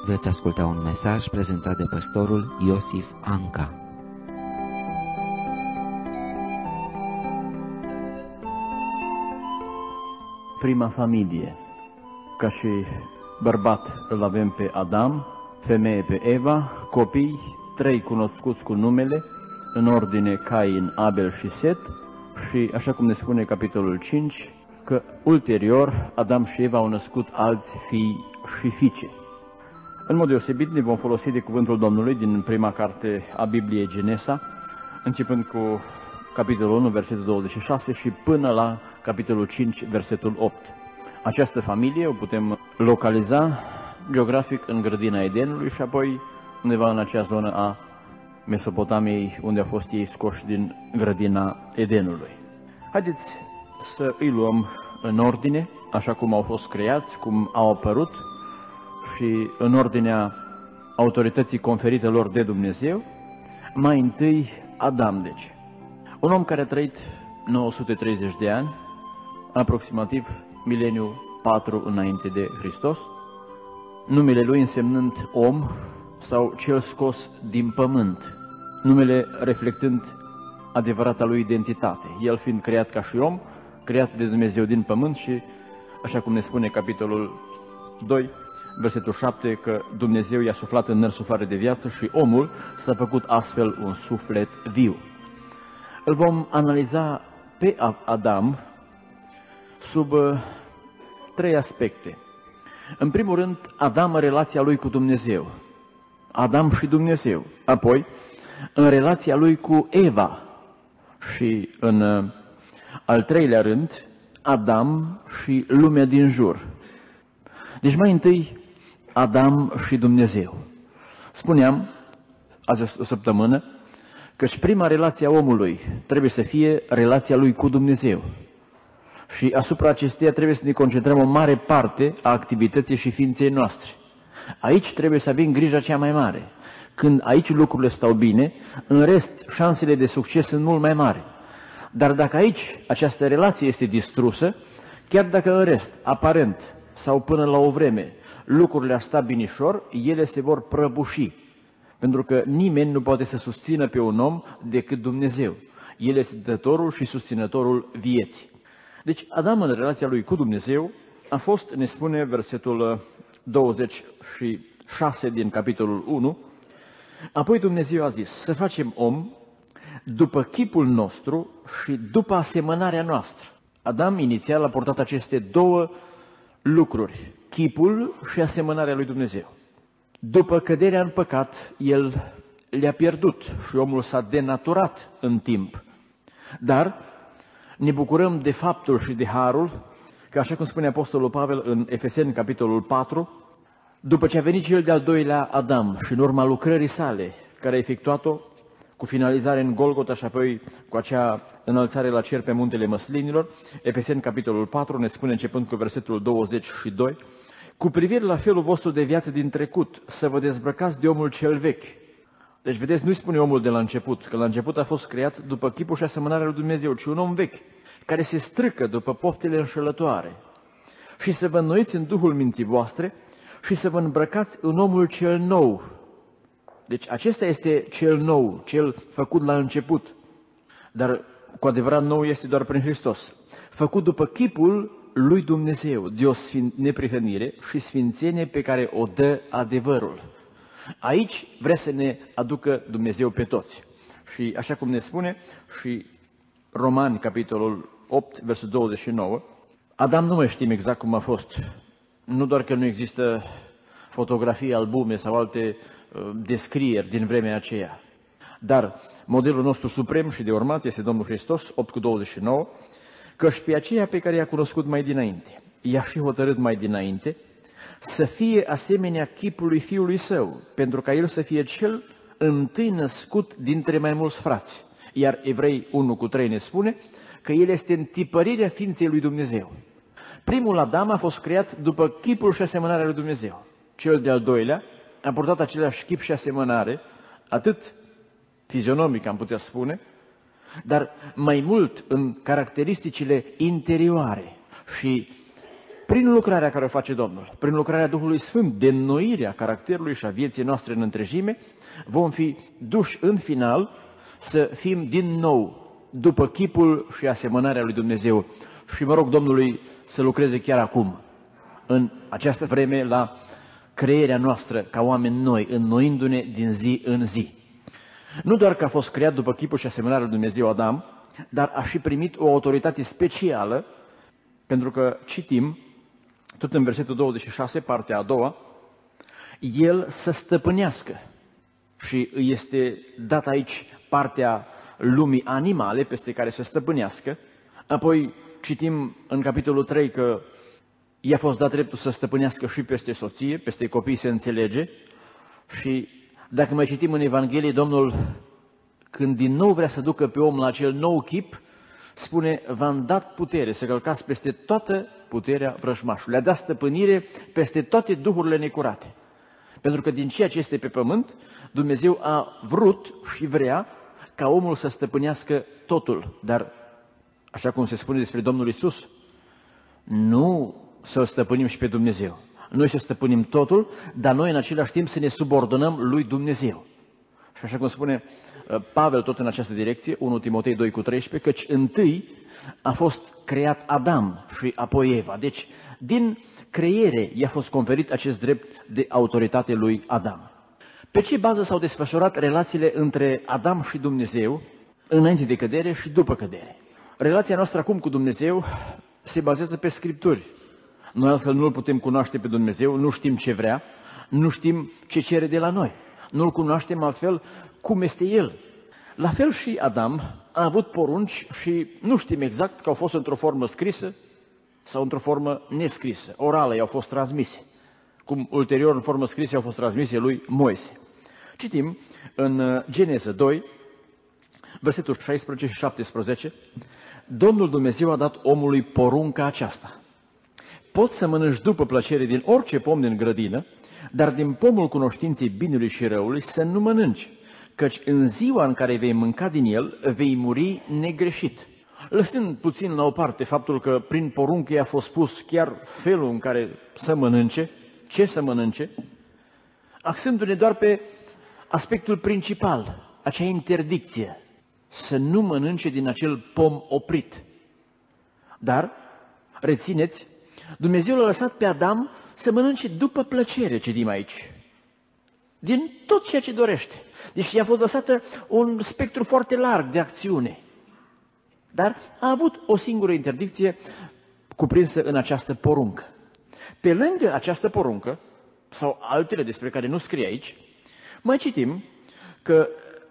Veți asculta un mesaj prezentat de pastorul Iosif Anca. Prima familie. Ca și bărbat îl avem pe Adam, femeie pe Eva, copii, 3 cunoscuți cu numele, în ordine Cain, Abel și Set, și așa cum ne spune capitolul 5, că ulterior Adam și Eva au născut alți fii și fiice. În mod deosebit ne vom folosi de cuvântul Domnului din prima carte a Bibliei, Genesa, începând cu capitolul 1, versetul 26 și până la capitolul 5, versetul 8. Această familie o putem localiza geografic în grădina Edenului și apoi undeva în acea zonă a Mesopotamiei, unde au fost ei scoși din grădina Edenului. Haideți să îi luăm în ordine, așa cum au fost creați, cum au apărut și în ordinea autorității conferite lor de Dumnezeu. Mai întâi Adam, deci. Un om care a trăit 930 de ani, aproximativ mileniul 4 înainte de Hristos, numele lui însemnând om sau cel scos din pământ, numele reflectând adevărata lui identitate, el fiind creat ca și om, creat de Dumnezeu din pământ și, așa cum ne spune capitolul 2, versetul 7, că Dumnezeu i-a suflat în nări suflare de viață și omul s-a făcut astfel un suflet viu. Îl vom analiza pe Adam sub 3 aspecte. În primul rând, Adam în relația lui cu Dumnezeu. Adam și Dumnezeu. Apoi, în relația lui cu Eva. Și în al treilea rând, Adam și lumea din jur. Deci mai întâi, Adam și Dumnezeu. Spuneam, azi o săptămână, că și prima relație a omului trebuie să fie relația lui cu Dumnezeu. Și asupra acesteia trebuie să ne concentrăm o mare parte a activității și ființei noastre. Aici trebuie să avem grija cea mai mare. Când aici lucrurile stau bine, în rest șansele de succes sunt mult mai mari. Dar dacă aici această relație este distrusă, chiar dacă în rest, aparent sau până la o vreme, lucrurile ar sta binișor, ele se vor prăbuși. Pentru că nimeni nu poate să susțină pe un om decât Dumnezeu. El este dătorul și susținătorul vieții. Deci Adam în relația lui cu Dumnezeu a fost, ne spune versetul 26 din capitolul 1, apoi Dumnezeu a zis să facem om după chipul nostru și după asemănarea noastră. Adam inițial a portat aceste două lucruri, chipul și asemănarea lui Dumnezeu. După căderea în păcat, el le-a pierdut și omul s-a denaturat în timp. Dar ne bucurăm de faptul și de harul că, așa cum spune Apostolul Pavel în Efeseni, capitolul 4, după ce a venit cel de-al doilea Adam și în urma lucrării sale, care a efectuat-o cu finalizare în Golgota și apoi cu acea înălțare la cer pe muntele Măslinilor, Efeseni, capitolul 4, ne spune începând cu versetul 22, cu privire la felul vostru de viață din trecut, să vă dezbrăcați de omul cel vechi. Deci, vedeți, nu-i spune omul de la început, că la început a fost creat după chipul și asemănarea lui Dumnezeu, ci un om vechi, care se strâcă după poftele înșelătoare. Și să vă înnoiți în duhul minții voastre și să vă îmbrăcați în omul cel nou. Deci acesta este cel nou, cel făcut la început, dar cu adevărat nou este doar prin Hristos. Făcut după chipul lui Dumnezeu, de o neprihănire și sfințenie pe care o dă adevărul. Aici vrea să ne aducă Dumnezeu pe toți. Și așa cum ne spune și Romani, capitolul 8, versul 29, Adam nu mai știm exact cum a fost. Nu doar că nu există fotografii, albume sau alte descrieri din vremea aceea. Dar modelul nostru suprem și de urmat este Domnul Hristos, 8 cu 29, căci pe aceea pe care i-a cunoscut mai dinainte, i-a și hotărât mai dinainte, să fie asemenea chipului Fiului Său, pentru ca El să fie cel întâi născut dintre mai mulți frați. Iar Evrei 1 cu 3 ne spune că El este întipărirea ființei lui Dumnezeu. Primul Adam a fost creat după chipul și asemănarea lui Dumnezeu. Cel de-al doilea a purtat același chip și asemănare, atât fizionomic am putea spune, dar mai mult în caracteristicile interioare și prin lucrarea care o face Domnul, prin lucrarea Duhului Sfânt, de înnoirea caracterului și a vieții noastre în întregime, vom fi duși în final să fim din nou după chipul și asemănarea lui Dumnezeu. Și mă rog Domnului să lucreze chiar acum, în această vreme, la crearea noastră ca oameni noi, înnoindu-ne din zi în zi. Nu doar că a fost creat după chipul și asemănarea lui Dumnezeu Adam, dar a și primit o autoritate specială, pentru că citim, tot în versetul 26, partea a doua, el să stăpânească. Și îi este dat aici partea lumii animale peste care să stăpânească. Apoi citim în capitolul 3 că i-a fost dat dreptul să stăpânească și peste soție, peste copii se înțelege. Și dacă mai citim în Evanghelie, Domnul, când din nou vrea să ducă pe om la acel nou chip, spune, v-am dat putere să călcați peste toată puterea vrăjmașului. Le-a dat stăpânire peste toate duhurile necurate. Pentru că din ceea ce este pe pământ, Dumnezeu a vrut și vrea ca omul să stăpânească totul. Dar, așa cum se spune despre Domnul Iisus, nu să stăpânim și pe Dumnezeu. Noi să stăpânim totul, dar noi în același timp să ne subordonăm lui Dumnezeu. Și așa cum spune Pavel tot în această direcție, 1 Timotei 2,13, căci întâi a fost creat Adam și apoi Eva. Deci, din creiere i-a fost conferit acest drept de autoritate lui Adam. Pe ce bază s-au desfășurat relațiile între Adam și Dumnezeu înainte de cădere și după cădere? Relația noastră acum cu Dumnezeu se bazează pe Scripturi. Noi altfel nu-L putem cunoaște pe Dumnezeu, nu știm ce vrea, nu știm ce cere de la noi. Nu-L cunoaștem altfel cum este El. La fel și Adam a avut porunci și nu știm exact că au fost într-o formă scrisă sau într-o formă nescrisă. Orală i-au fost transmise, cum ulterior în formă scrisă au fost transmise lui Moise. Citim în Geneză 2, versetul 16 și 17, Domnul Dumnezeu a dat omului porunca aceasta. Poți să mănânci după plăcere din orice pom din grădină, dar din pomul cunoștinței binelui și răului să nu mănânci, căci în ziua în care vei mânca din el, vei muri negreșit. Lăsând puțin la o parte faptul că prin poruncă i-a fost spus chiar felul în care să mănânce, ce să mănânce, axându-ne doar pe aspectul principal, acea interdicție, să nu mănânce din acel pom oprit. Dar, rețineți, Dumnezeu l-a lăsat pe Adam să mănânce după plăcere, citim aici, din tot ceea ce dorește. Deci i-a fost lăsată un spectru foarte larg de acțiune. Dar a avut o singură interdicție cuprinsă în această poruncă. Pe lângă această poruncă, sau altele despre care nu scrie aici, mai citim că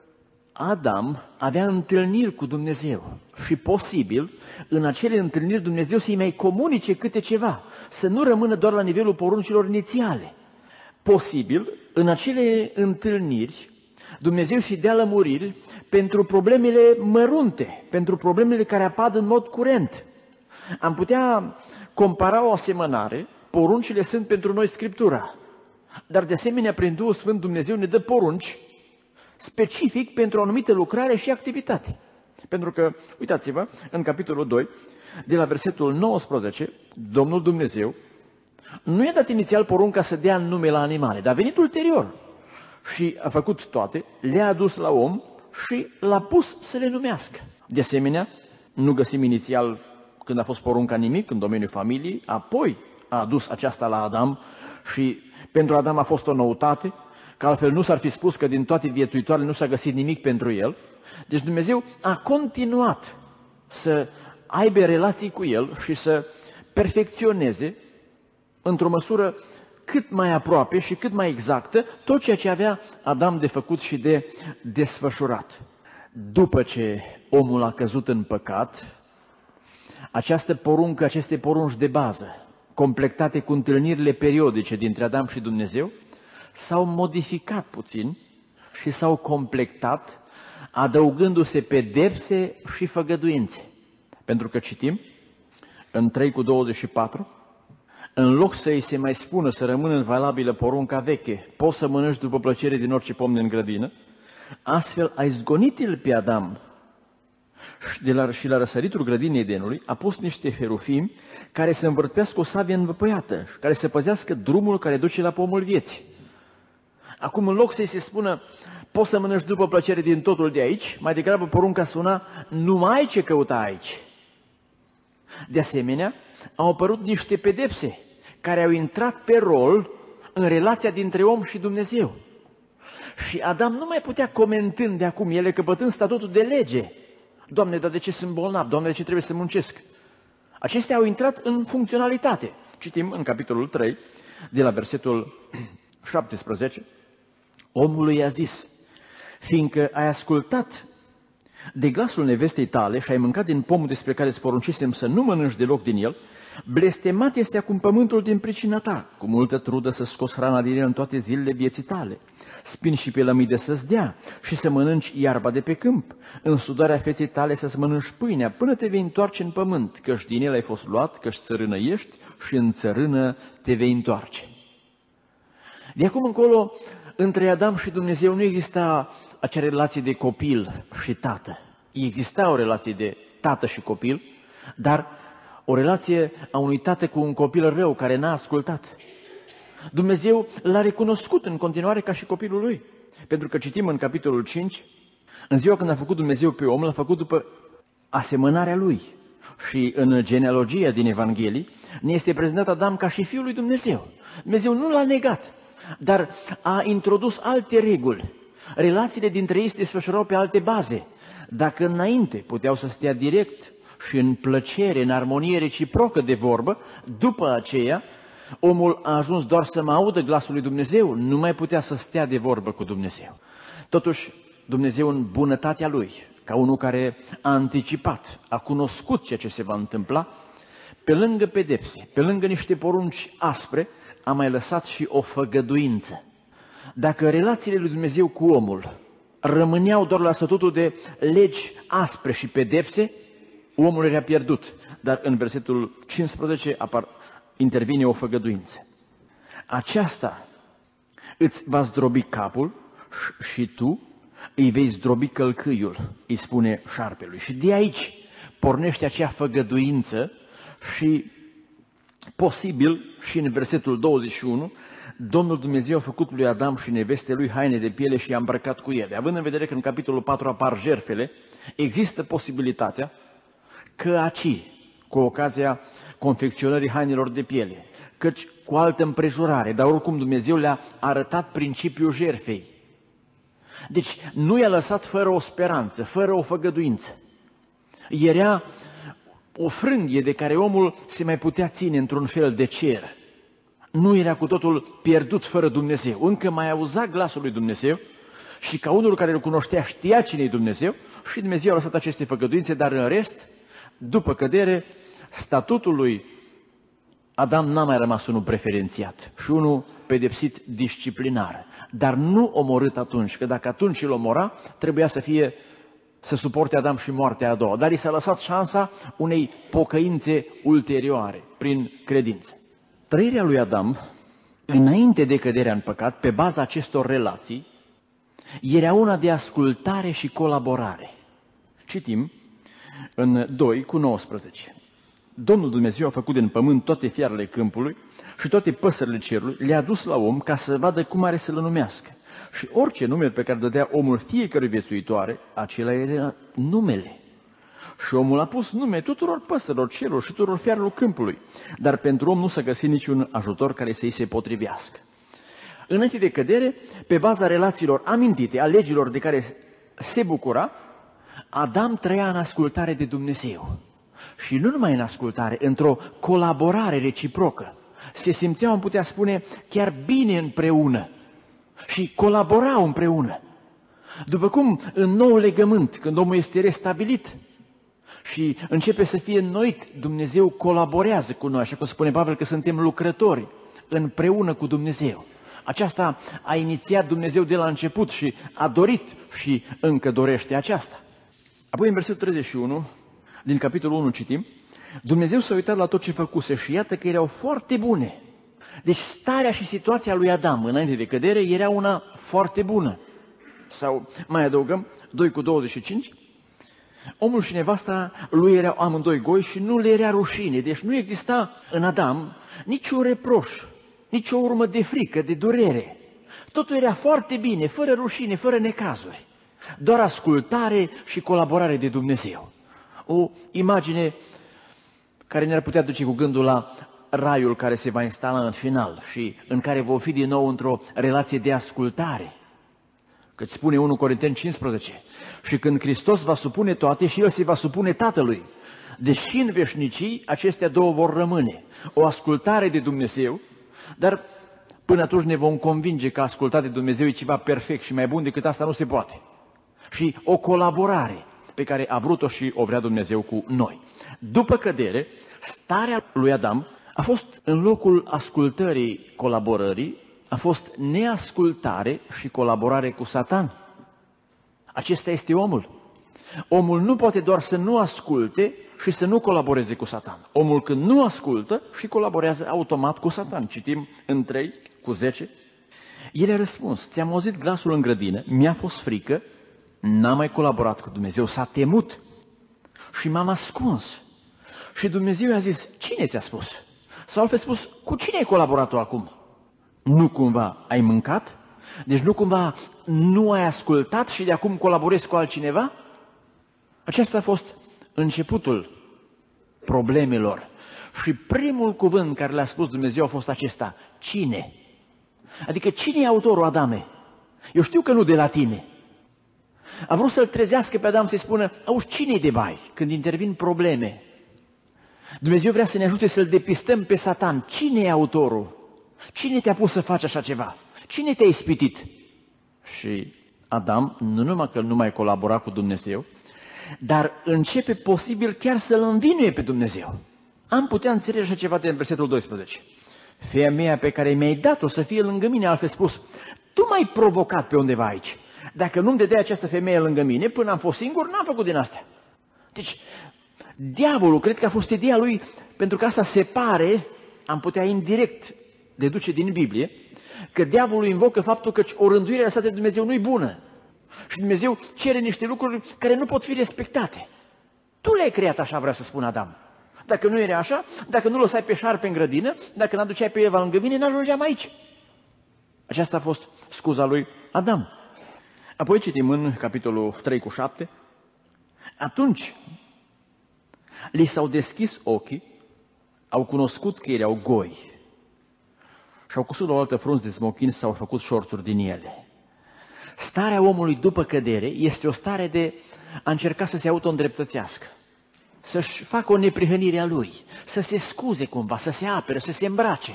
Adam avea întâlniri cu Dumnezeu și posibil în acele întâlniri Dumnezeu să-i mai comunice câte ceva, să nu rămână doar la nivelul poruncilor inițiale. Posibil în acele întâlniri Dumnezeu să-i dea lămuriri pentru problemele mărunte, pentru problemele care apar în mod curent. Am putea compara o asemănare, poruncile sunt pentru noi Scriptura, dar de asemenea prin Duhul Sfânt Dumnezeu ne dă porunci specific pentru o anumită lucrare și activitate. Pentru că, uitați-vă, în capitolul 2, de la versetul 19, Domnul Dumnezeu nu i-a dat inițial porunca să dea nume la animale, dar a venit ulterior și a făcut toate, le-a adus la om și l-a pus să le numească. De asemenea, nu găsim inițial când a fost porunca nimic în domeniul familiei, apoi a adus aceasta la Adam și pentru Adam a fost o noutate, că altfel nu s-ar fi spus că din toate viețuitoarele nu s-a găsit nimic pentru el. Deci Dumnezeu a continuat să aibă relații cu el și să perfecționeze într-o măsură cât mai aproape și cât mai exactă tot ceea ce avea Adam de făcut și de desfășurat. După ce omul a căzut în păcat, această poruncă, aceste porunci de bază, completate cu întâlnirile periodice dintre Adam și Dumnezeu, s-au modificat puțin și s-au completat, adăugându-se pedepse și făgăduințe. Pentru că citim în 3:24, în loc să îi se mai spună să rămână valabilă porunca veche, poți să mănânci după plăcere din orice pom din grădină, astfel ai zgonit-l pe Adam Și la răsăritul grădinii Edenului a pus niște herufimi care să învârtească o sabie învăpăiată și care să păzească drumul care duce la pomul vieții. Acum, în loc să-i se spună, poți să mănânci după plăcere din totul de aici, mai degrabă porunca suna, nu mai ai ce căuta aici. De asemenea, au apărut niște pedepse care au intrat pe rol în relația dintre om și Dumnezeu. Și Adam nu mai putea, comentând de acum ele, căpătând statutul de lege. Doamne, dar de ce sunt bolnav? Doamne, de ce trebuie să muncesc? Acestea au intrat în funcționalitate. Citim în capitolul 3, de la versetul 17, omul i-a zis, fiindcă ai ascultat de glasul nevestei tale și ai mâncat din pomul despre care îți poruncisem să nu mănânci deloc din el, blestemat este acum pământul din pricina ta, cu multă trudă să scoți hrana din el în toate zilele vieții tale. Spini și pe lămâie să-ți dea și să mănânci iarba de pe câmp, în sudarea feței tale să-ți mănânci pâinea până te vei întoarce în pământ, căci din el ai fost luat, căci țărână ești și în țărână te vei întoarce. De acum încolo, între Adam și Dumnezeu nu exista acea relație de copil și tată. Exista o relație de tată și copil, dar o relație a unui tată cu un copil rău care n-a ascultat. Dumnezeu l-a recunoscut în continuare ca și copilul lui. Pentru că citim în capitolul 5, în ziua când a făcut Dumnezeu pe om, l-a făcut după asemănarea lui. Și în genealogia din Evanghelii ne este prezentat Adam ca și fiul lui Dumnezeu. Dumnezeu nu l-a negat, dar a introdus alte reguli. Relațiile dintre ei se desfășurau pe alte baze. Dacă înainte puteau să stea direct și în plăcere, în armonie reciprocă de vorbă, după aceea omul a ajuns doar să mă audă glasul lui Dumnezeu, nu mai putea să stea de vorbă cu Dumnezeu. Totuși, Dumnezeu în bunătatea lui, ca unul care a anticipat, a cunoscut ceea ce se va întâmpla, pe lângă pedepse, pe lângă niște porunci aspre, a mai lăsat și o făgăduință. Dacă relațiile lui Dumnezeu cu omul rămâneau doar la statutul de legi aspre și pedepse, omul era pierdut. Dar în versetul 15 intervine o făgăduință. Aceasta îți va zdrobi capul și tu îi vei zdrobi călcâiul, îi spune șarpelui. Și de aici pornește acea făgăduință și posibil și în versetul 21, Domnul Dumnezeu a făcut lui Adam și neveste lui haine de piele și i-a îmbrăcat cu ele. Având în vedere că în capitolul 4 apar jertfele, există posibilitatea că aci, cu ocazia confecționării hainelor de piele, căci cu altă împrejurare, dar oricum Dumnezeu le-a arătat principiul jertfei. Deci nu i-a lăsat fără o speranță, fără o făgăduință. Era o frânghie de care omul se mai putea ține într-un fel de cer. Nu era cu totul pierdut fără Dumnezeu. Încă mai auza glasul lui Dumnezeu și ca unul care îl cunoștea știa cine e Dumnezeu și Dumnezeu a lăsat aceste făgăduințe, dar în rest, după cădere, statutul lui Adam n-a mai rămas unul preferențiat și unul pedepsit disciplinar, dar nu omorât atunci, că dacă atunci îl omora, trebuia să suporte Adam și moartea a doua, dar i s-a lăsat șansa unei pocăințe ulterioare, prin credință. Trăirea lui Adam, înainte de căderea în păcat, pe baza acestor relații, era una de ascultare și colaborare. Citim în 2:19. Domnul Dumnezeu a făcut din pământ toate fiarele câmpului și toate păsările cerului, le-a dus la om ca să vadă cum are să-l numească. Și orice nume pe care dădea omul fiecărui viețuitoare, acela era numele. Și omul a pus nume tuturor păsărilor cerului și tuturor fiarelor câmpului, dar pentru om nu s-a găsit niciun ajutor care să-i se potrivească. Înainte de cădere, pe baza relațiilor amintite, a legilor de care se bucura, Adam trăia în ascultare de Dumnezeu. Și nu numai în ascultare, într-o colaborare reciprocă. Se simțeau, am putea spune, chiar bine împreună și colaborau împreună. După cum în nou legământ, când omul este restabilit și începe să fie înnoit, Dumnezeu colaborează cu noi, așa cum spune Pavel că suntem lucrători împreună cu Dumnezeu. Aceasta a inițiat Dumnezeu de la început și a dorit și încă dorește aceasta. Apoi în versetul 31, din capitolul 1 citim, Dumnezeu s-a uitat la tot ce făcuse și iată că erau foarte bune. Deci starea și situația lui Adam înainte de cădere era una foarte bună. Sau mai adăugăm 2:25, Omul și nevasta lui erau amândoi goi și nu le era rușine. Deci nu exista în Adam niciun reproș, nicio urmă de frică, de durere. Totul era foarte bine, fără rușine, fără necazuri. Doar ascultare și colaborare de Dumnezeu. O imagine care ne-ar putea duce cu gândul la raiul care se va instala în final și în care vom fi din nou într-o relație de ascultare. Cât spune 1 Corinteni 15. Și când Hristos va supune toate și El se va supune Tatălui. Deși în veșnicii acestea două vor rămâne. O ascultare de Dumnezeu, dar până atunci ne vom convinge că ascultarea de Dumnezeu e ceva perfect și mai bun decât asta nu se poate. Și o colaborare pe care a vrut-o și o vrea Dumnezeu cu noi. După cădere, starea lui Adam a fost în locul ascultării, colaborării, a fost neascultare și colaborare cu Satan. Acesta este omul. Omul nu poate doar să nu asculte și să nu colaboreze cu Satan. Omul când nu ascultă și colaborează automat cu Satan. Citim în 3:10. El a răspuns, ți-am auzit glasul în grădină, mi-a fost frică, n-am mai colaborat cu Dumnezeu, s-a temut și m-am ascuns. Și Dumnezeu i-a zis, cine ți-a spus? Sau altfel spus, cu cine ai colaborat tu acum? Nu cumva ai mâncat? Deci nu cumva nu ai ascultat și de acum colaborezi cu altcineva? Acesta a fost începutul problemelor. Și primul cuvânt care le-a spus Dumnezeu a fost acesta, cine? Adică cine e autorul, Adame? Eu știu că nu de la tine. A vrut să-l trezească pe Adam, să-i spună, auzi, cine-i de bai când intervin probleme? Dumnezeu vrea să ne ajute să-l depistăm pe Satan. Cine e autorul? Cine te-a pus să faci așa ceva? Cine te-a ispitit? Și Adam, nu numai că nu mai colabora cu Dumnezeu, dar începe posibil chiar să-l învinuie pe Dumnezeu. Am putea înțelege așa ceva de versetul 12. Femeia pe care mi-ai dat-o să fie lângă mine, altfel spus, tu m-ai provocat pe undeva aici. Dacă nu-mi dădeai această femeie lângă mine, până am fost singur, n-am făcut din astea. Deci, diavolul, cred că a fost ideea lui, pentru că asta se pare, am putea indirect deduce din Biblie, că diavolul invocă faptul că o rânduire lăsată de Dumnezeu nu-i bună. Și Dumnezeu cere niște lucruri care nu pot fi respectate. Tu le-ai creat așa, vrea să spun Adam. Dacă nu era așa, dacă nu lăsai pe șarpe în grădină, dacă n-aduceai pe Eva lângă mine, n-ajungeam aici. Aceasta a fost scuza lui Adam. Apoi citim în capitolul 3:7. Atunci li s-au deschis ochii, au cunoscut că erau goi și au cusut la o altă frunză de smochin și s-au făcut șorțuri din ele. Starea omului după cădere este o stare de a încerca să se auto-îndreptățească, să-și facă o neprihănire a lui, să se scuze cumva, să se apere, să se îmbrace.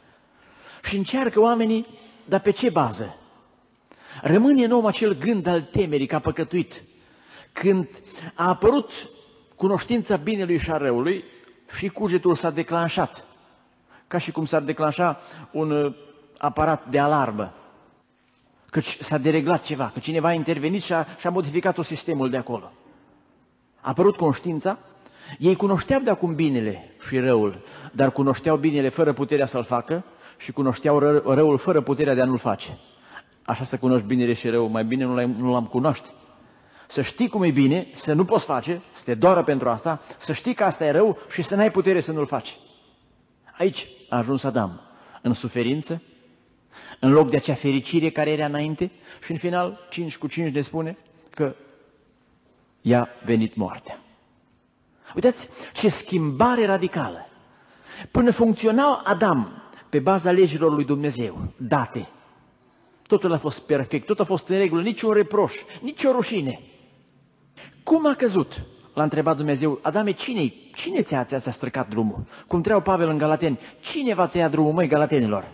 Și încearcă oamenii, dar pe ce bază? Rămâne în om acel gând al temerii că a păcătuit. Când a apărut cunoștința binelui și a răului și cugetul s-a declanșat, ca și cum s-ar declanșa un aparat de alarmă, căci s-a dereglat ceva, că cineva a intervenit și a modificat sistemul de acolo. A apărut conștiința, ei cunoșteau de acum binele și răul, dar cunoșteau binele fără puterea să-l facă și cunoșteau răul fără puterea de a nu-l face. Așa să cunoști binele și răul, mai bine nu l-am cunoaște. Să știi cum e bine, să nu poți face, să te doară pentru asta, să știi că asta e rău și să n-ai putere să nu-l faci. Aici a ajuns Adam, în suferință, în loc de acea fericire care era înainte și în final 5:5 ne spune că i-a venit moartea. Uitați ce schimbare radicală! Până funcționa Adam pe baza legilor lui Dumnezeu, date, totul a fost perfect, tot a fost în regulă, niciun reproș, nicio rușine. Cum a căzut? L-a întrebat Dumnezeu, Adame, cine-i? Cine ți-a străcat drumul? Cum întreabă Pavel în Galateni, cine va tăia drumul, măi, galatenilor?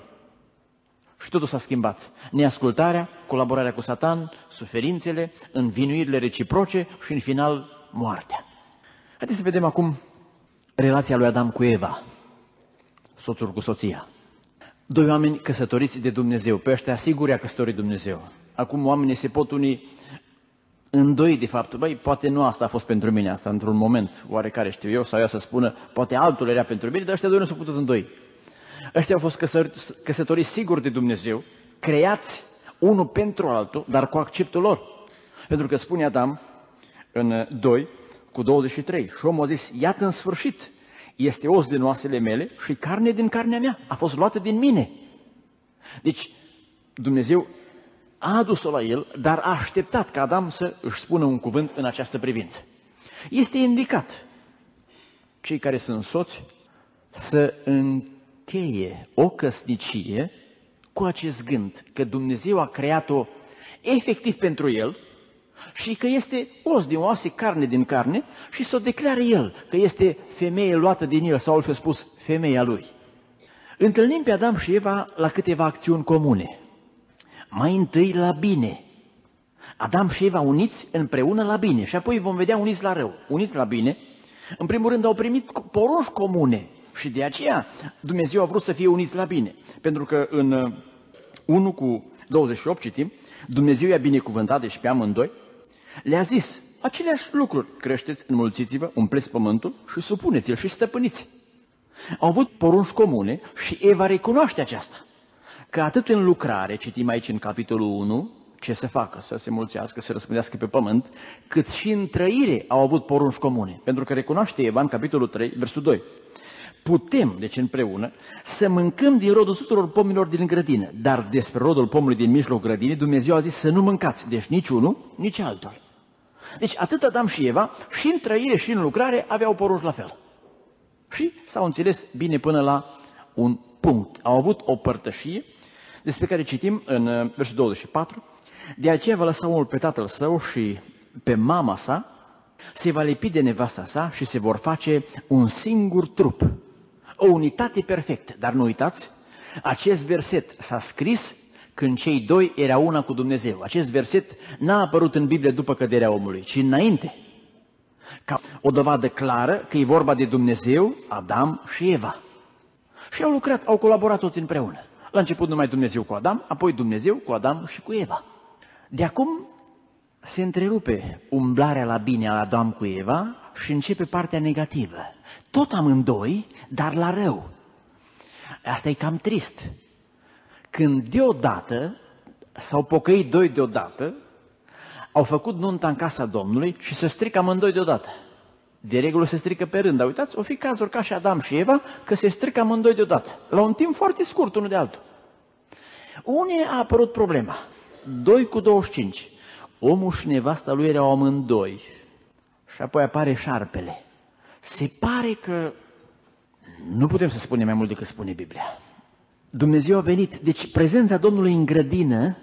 Și totul s-a schimbat. Neascultarea, colaborarea cu Satan, suferințele, învinuirile reciproce și în final moartea. Haideți să vedem acum relația lui Adam cu Eva, soțul cu soția. Doi oameni căsătoriți de Dumnezeu, pe ăștia sigur i-a căsătorit Dumnezeu. Acum oamenii se pot uni îndoi de fapt, băi, poate nu asta a fost pentru mine, asta într-un moment oarecare știu eu, sau eu să spună, poate altul era pentru mine, dar ăștia doi nu s-au putut îndoi. Ăștia au fost căsătoriți sigur de Dumnezeu, creați unul pentru altul, dar cu acceptul lor. Pentru că spune Adam în 2, cu 23. Și omul a zis, iată în sfârșit, este os din oasele mele și carne din carnea mea, a fost luată din mine. Deci Dumnezeu a adus-o la el, dar a așteptat ca Adam să își spună un cuvânt în această privință. Este indicat cei care sunt soți să încheie o căsnicie cu acest gând că Dumnezeu a creat-o efectiv pentru el și că este os din oase, carne din carne și să o declare el că este femeie luată din el sau altfel spus femeia lui. Întâlnim pe Adam și Eva la câteva acțiuni comune. Mai întâi la bine. Adam și Eva uniți împreună la bine și apoi vom vedea uniți la rău. Uniți la bine, în primul rând au primit porunci comune și de aceea Dumnezeu a vrut să fie uniți la bine. Pentru că în 1:28 citim, Dumnezeu i-a binecuvântat, deci pe amândoi, le-a zis aceleași lucruri, creșteți, înmulțiți-vă, umpleți pământul și supuneți-l și stăpâniți. Au avut porunci comune și Eva recunoaște aceasta. Că atât în lucrare, citim aici în capitolul 1, ce să facă, să se mulțească, să răspândească pe pământ, cât și în trăire au avut porunci comune. Pentru că recunoaște Eva în capitolul 3, versul 2. Putem, deci împreună, să mâncăm din rodul tuturor pomilor din grădină, dar despre rodul pomului din mijlocul grădinii, Dumnezeu a zis să nu mâncați, deci nici unul, nici altul. Deci atât Adam și Eva, și în trăire și în lucrare, aveau porunci la fel. Și s-au înțeles bine până la un punct. Au avut o părtășie, despre care citim în versul 24, de aceea va lăsa omul pe tatăl său și pe mama sa, se va lipi de nevasta sa și se vor face un singur trup. O unitate perfectă. Dar nu uitați, acest verset s-a scris când cei doi erau una cu Dumnezeu. Acest verset n-a apărut în Biblie după căderea omului, ci înainte. Ca o dovadă clară că e vorba de Dumnezeu, Adam și Eva. Și au lucrat, au colaborat toți împreună. La început numai Dumnezeu cu Adam, apoi Dumnezeu cu Adam și cu Eva. De acum se întrerupe umblarea la bine a Adam cu Eva și începe partea negativă. Tot amândoi, dar la rău. Asta e cam trist. Când deodată s-au pocăit doi deodată, au făcut nunta în casa Domnului și se strică amândoi deodată. De regulă se strică pe rând, dar uitați, o fi cazuri ca și Adam și Eva, că se strică amândoi deodată, la un timp foarte scurt unul de altul. Unde a apărut problema? 2:25. Omul și nevasta lui erau amândoi. Și apoi apare șarpele. Se pare că nu putem să spunem mai mult decât spune Biblia. Dumnezeu a venit, deci prezența Domnului în grădină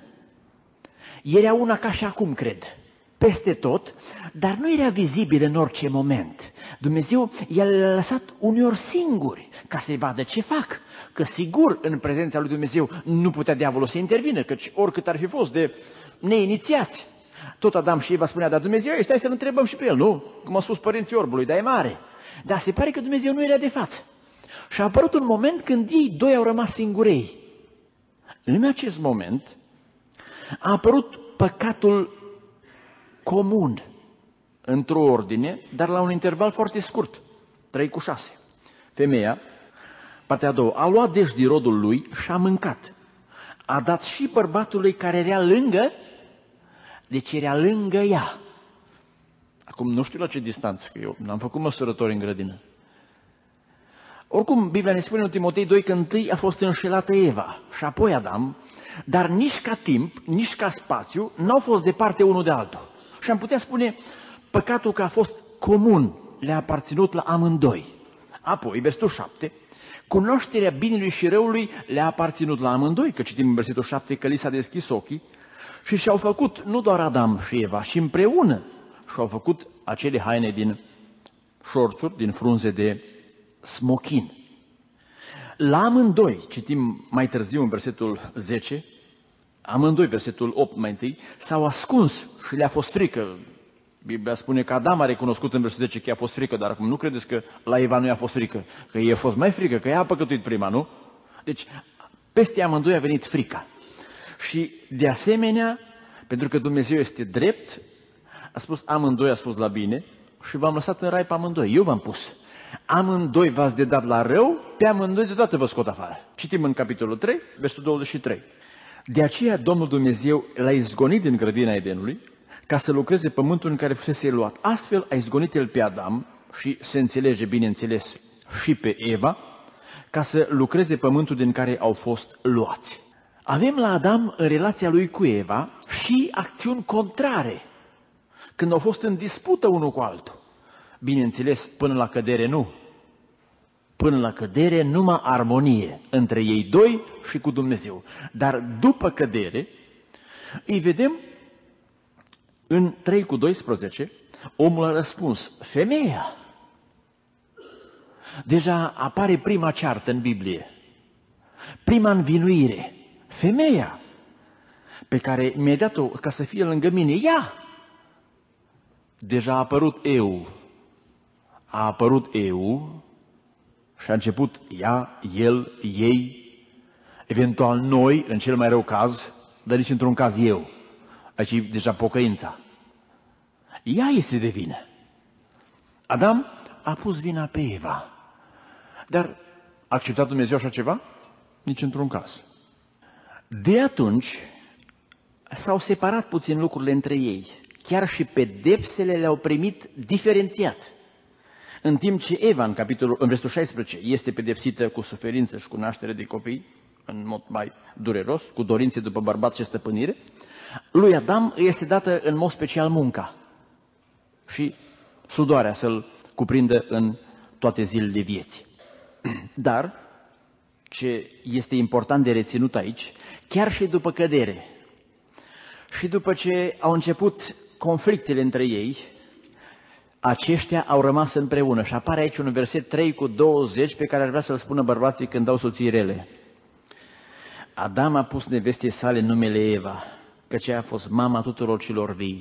era una ca și acum, cred, peste tot, dar nu era vizibil în orice moment. Dumnezeu i-a lăsat uneori singuri ca să-i vadă ce fac. Că sigur în prezența lui Dumnezeu nu putea diavolul să intervină, căci oricât ar fi fost de neinițiați. Tot Adam și Eva spunea, dar Dumnezeu, stai să-l întrebăm și pe el, nu? Cum au spus părinții orbului, dar e mare. Dar se pare că Dumnezeu nu era de față. Și a apărut un moment când ei doi au rămas singurei. În acest moment a apărut păcatul comun într-o ordine, dar la un interval foarte scurt, 3:6. Femeia, partea a doua, a luat deci din rodul lui și a mâncat. A dat și bărbatului care era lângă, deci era lângă ea. Acum nu știu la ce distanță, că eu n-am făcut măsurători în grădină. Oricum, Biblia ne spune în Timotei 2 că întâi a fost înșelată Eva și apoi Adam, dar nici ca timp, nici ca spațiu n-au fost departe unul de altul. Și am putea spune, păcatul că a fost comun, le-a aparținut la amândoi. Apoi, versetul 7, cunoașterea binelui și răului le-a aparținut la amândoi, că citim în versetul 7 că li s-a deschis ochii și și-au făcut nu doar Adam și Eva, și împreună și-au făcut acele haine din șorțuri, din frunze de smochin. La amândoi, citim mai târziu în versetul 10, amândoi, versetul 8 mai întâi, s-au ascuns și le-a fost frică. Biblia spune că Adam a recunoscut în versetul 10 că i-a fost frică, dar acum nu credeți că la Eva nu i-a fost frică, că i-a fost mai frică, că ea a păcătuit prima, nu? Deci, peste amândoi a venit frica. Și de asemenea, pentru că Dumnezeu este drept, a spus amândoi, a spus la bine și v-am lăsat în rai pe amândoi, eu v-am pus. Amândoi v-ați de dat la rău, pe amândoi deodată vă scot afară. Citim în capitolul 3, versetul 23. De aceea Domnul Dumnezeu l-a izgonit din grădina Edenului, ca să lucreze pământul în care fusese luat. Astfel a izgonit el pe Adam și se înțelege, bineînțeles, și pe Eva, ca să lucreze pământul din care au fost luați. Avem la Adam, în relația lui cu Eva, și acțiuni contrare, când au fost în dispută unul cu altul. Bineînțeles, până la cădere nu. Până la cădere numai armonie între ei doi și cu Dumnezeu. Dar după cădere, îi vedem în 3:12, omul a răspuns, femeia. Deja apare prima ceartă în Biblie, prima învinuire, femeia, pe care mi-ai dat-o ca să fie lângă mine, ea. Deja a apărut eu, și a început ea, el, ei, eventual noi, în cel mai rău caz, dar nici într-un caz eu. Aici e deja pocăința. Ea este de vină. Adam a pus vina pe Eva. Dar a acceptat Dumnezeu așa ceva? Nici într-un caz. De atunci s-au separat puțin lucrurile între ei. Chiar și pedepsele le-au primit diferențiat. În timp ce Eva, în versetul 16, este pedepsită cu suferință și cu naștere de copii, în mod mai dureros, cu dorințe după bărbat și stăpânire, lui Adam îi este dată în mod special munca și sudoarea să-l cuprindă în toate zilele vieții. Dar, ce este important de reținut aici, chiar și după cădere și după ce au început conflictele între ei, aceștia au rămas împreună. Și apare aici un verset 3:20 pe care ar vrea să-l spună bărbații când dau soții rele. Adam a pus nevestei sale numele Eva, căci ea a fost mama tuturor celor vii.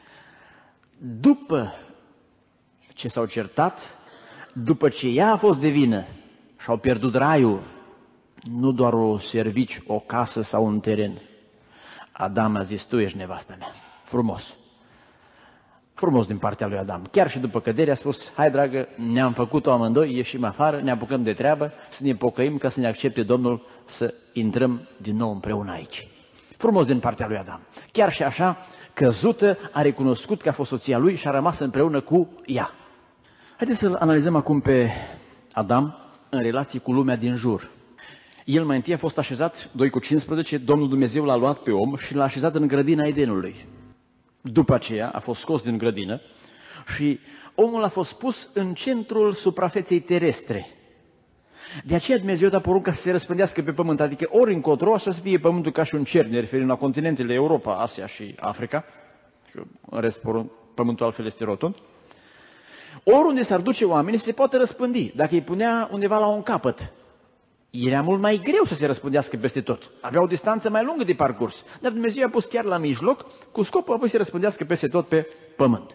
După ce s-au certat, după ce ea a fost de vină și au pierdut raiul, nu doar o servici, o casă sau un teren, Adam a zis, tu ești nevasta mea. Frumos. Frumos din partea lui Adam. Chiar și după cădere a spus, hai dragă, ne-am făcut-o amândoi, ieșim afară, ne apucăm de treabă, să ne pocăim ca să ne accepte Domnul să intrăm din nou împreună aici. Frumos din partea lui Adam. Chiar și așa, căzută, a recunoscut că a fost soția lui și a rămas împreună cu ea. Haideți să-l analizăm acum pe Adam în relație cu lumea din jur. El mai întâi a fost așezat, 2:15, Domnul Dumnezeu l-a luat pe om și l-a așezat în grădina Edenului. După aceea a fost scos din grădină și omul a fost pus în centrul suprafeței terestre. De aceea Dumnezeu a porunca să se răspândească pe pământ, adică ori încotro, așa să fie pământul ca și un cer, ne referim la continentele Europa, Asia și Africa, și în rest pământul altfel este rotund. Oriunde s-ar duce oamenii se poate răspândi, dacă îi punea undeva la un capăt. Era mult mai greu să se răspândească peste tot. Avea o distanță mai lungă de parcurs. Dar Dumnezeu a pus chiar la mijloc, cu scopul apoi să se răspândească peste tot pe pământ.